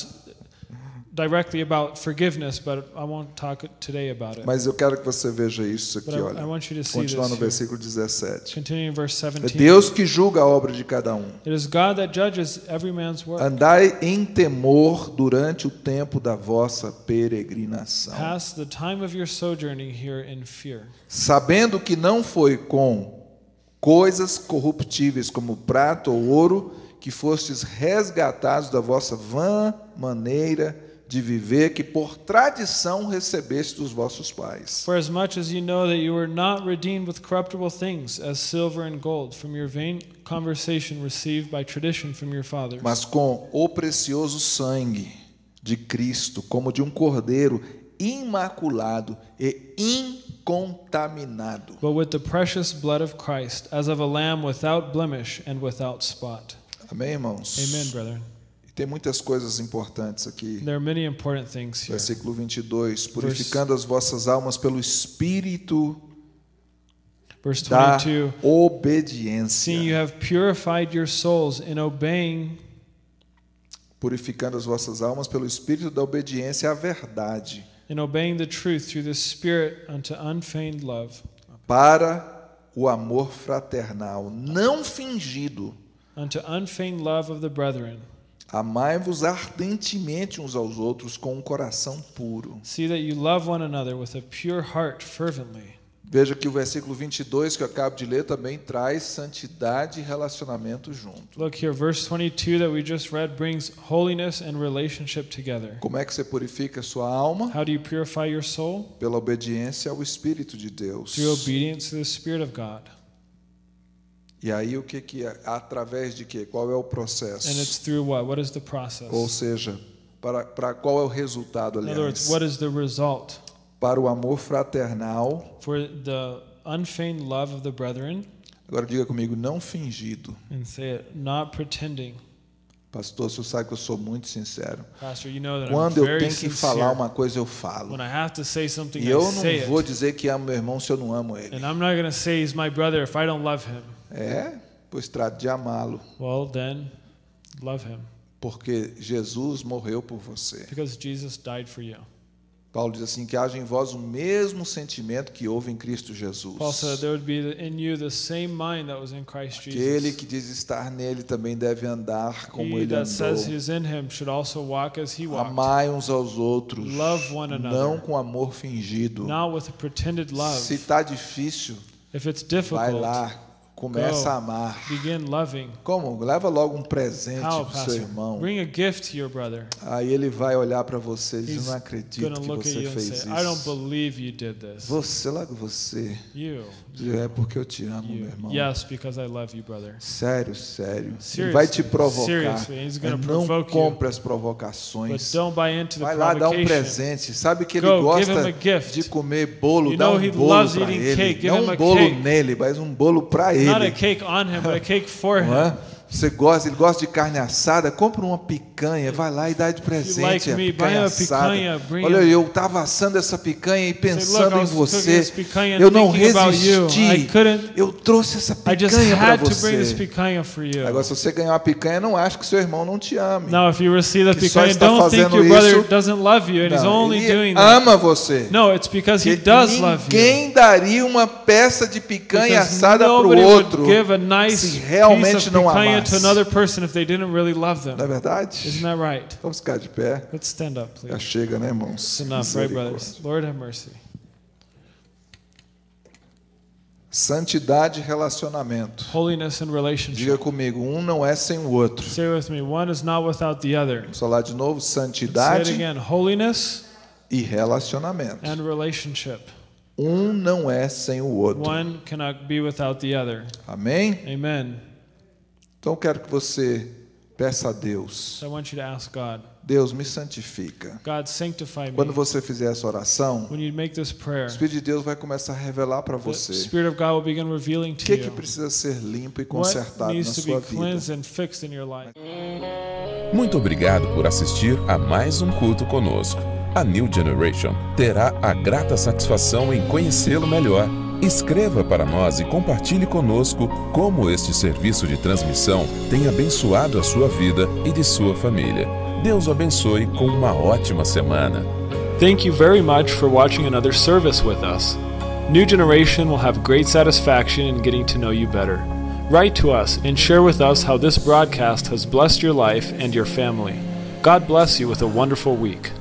directly about forgiveness, but I won't talk today about it. Mas eu quero que você veja isso aqui, But I olha. want you to see Continuar this no here. versículo 17. Continuing in verse É 17. Deus que julga a obra de cada um. It is God that judges every man's work. Andai em temor durante o tempo da vossa peregrinação, Pass the time of your sojourning here in fear, sabendo que não foi com coisas corruptíveis como prata ou ouro que fostes resgatados da vossa vã maneira de viver que por tradição recebeste dos vossos pais, For as much as you know that you were not redeemed with corruptible things, as silver and gold, from your vain conversation received by tradition from your fathers, mas com o precioso sangue de Cristo, como de um cordeiro imaculado e incontaminado. but with the precious blood of Christ, as of a lamb without blemish and without spot. Amém, irmãos? Amen, brethren. E tem muitas coisas importantes aqui. There are many important things here. Versículo 22. Purificando as vossas almas pelo espírito Verse da 22. obediência. Seeing you have purified your souls in obeying, Purificando as vossas almas pelo espírito da obediência à verdade, the truth through the Spirit unto unfeigned love, para o amor fraternal, não fingido. unto unfeigned love of the brethren. Amai-vos ardentemente uns aos outros com um coração puro. See that you love one another with a pure heart fervently. Veja que o versículo 22 que eu acabo de ler também traz santidade e relacionamento junto. Look here, verse 22 that we just read brings holiness and relationship together. Como é que você purifica a sua alma? How do you purify your soul? Pela obediência ao Espírito de Deus. Through obedience to the Spirit of God. E aí o que é? Através de quê? Qual é o processo? And it's through what? What is the process? Ou seja, para qual é o resultado, In other words, aliás? what is the result? Para o amor fraternal. For the unfeigned love of the brethren, Agora diga comigo, não fingido. and say it, not pretending. Pastor, você sabe que eu sou muito sincero. Pastor, you know that Quando I'm eu very tenho que sincere. falar uma coisa, eu falo. When I have to say something, E eu I não say vou it. dizer que amo meu irmão se eu não amo ele. And I'm not going to say he's my brother if I don't love him. Pois trate de amá-lo, Well, then, love him. porque Jesus morreu por você. Because Jesus died for you. Paulo diz assim, que haja em vós o mesmo sentimento que houve em Cristo Jesus. Paul said there would be in you the same mind that was in Christ Aquele Jesus. que diz estar nele também deve andar como He ele that says andou. he's in him should also walk as he walked. Amai uns aos outros, Love one another. não com amor fingido. Not with a pretended love. Se está difícil, If it's vai difficult, lá, começa go. a amar. begin loving. Como? Leva logo um presente How, para o seu Pastor? irmão. Bring a gift to your brother. Aí ele vai olhar para você e dizer, He's não acredito going to que look at você you and fez say, I don't isso. believe you did this. Você, logo você. You. É porque eu te amo, meu You. irmão. Yes, because I love you, brother. Sério, sério. Ele Seriously, vai te provocar. seriously, he's gonna Não provoke you. compre as But provocações. don't buy into the Vai lá dar um provocation. presente. Sabe que ele Go, give him gosta a gift. de comer bolo, You dá know um he bolo loves para eating ele. cake, give Não him um a bolo cake. nele, mas um bolo para ele. Not a cake on him, but a cake for Não him. é? Ele gosta de carne assada, compra uma picanha, vai lá e dá de presente like a me, picanha buy a assada. picanha, bring Olha, him. eu estava assando essa picanha e Say, pensando look, I em was cooking você. this picanha and Eu não thinking about you. resisti. I couldn't. Eu trouxe essa I just picanha para had to bring this você. picanha for you. Agora, se você ganhar uma picanha, não acha que seu irmão não te ame. Now, if you receive the que só picanha, está don't think fazendo your brother isso- doesn't love you and he's Não, only ele doing that. ama você. No, it's because he Que does love you. ninguém daria uma peça de picanha Because assada para o nobody outro would give a nice se piece realmente of não picanha amasse. to another person if they didn't really love them. Não é verdade? Isn't that right? Vamos ficar de pé. Let's stand up, Já please. chega, né, irmãos? It's enough, right, Misericórdia. brothers? Lord, have mercy. Santidade e relacionamento. Holiness and relationship. Diga comigo, um não é sem o outro. Say with me, one is not without the other. Vamos falar de novo, Say it santidade again, holiness e relacionamento. and relationship. Um não é sem o outro. One cannot be without the other. Amém? Amen. Então eu quero que você peça a Deus. So I want you to ask God, Deus, me santifica. God, sanctify Quando me. você fizer essa oração, When you make this prayer, o Espírito de Deus vai começar a revelar para the você Spirit of God will begin revealing o to que you precisa ser limpo e what consertado na needs to sua be vida. cleansed and fixed in your life. Muito obrigado por assistir a mais um culto conosco. A New Generation terá a grata satisfação em conhecê-lo melhor. Escreva para nós e compartilhe conosco como este serviço de transmissão tem abençoado a sua vida e de sua família. Deus o abençoe com uma ótima semana. Thank you very much for watching another service with us. New Generation will have great satisfaction in getting to know you better. Write to us and share with us how this broadcast has blessed your life and your family. God bless you with a wonderful week.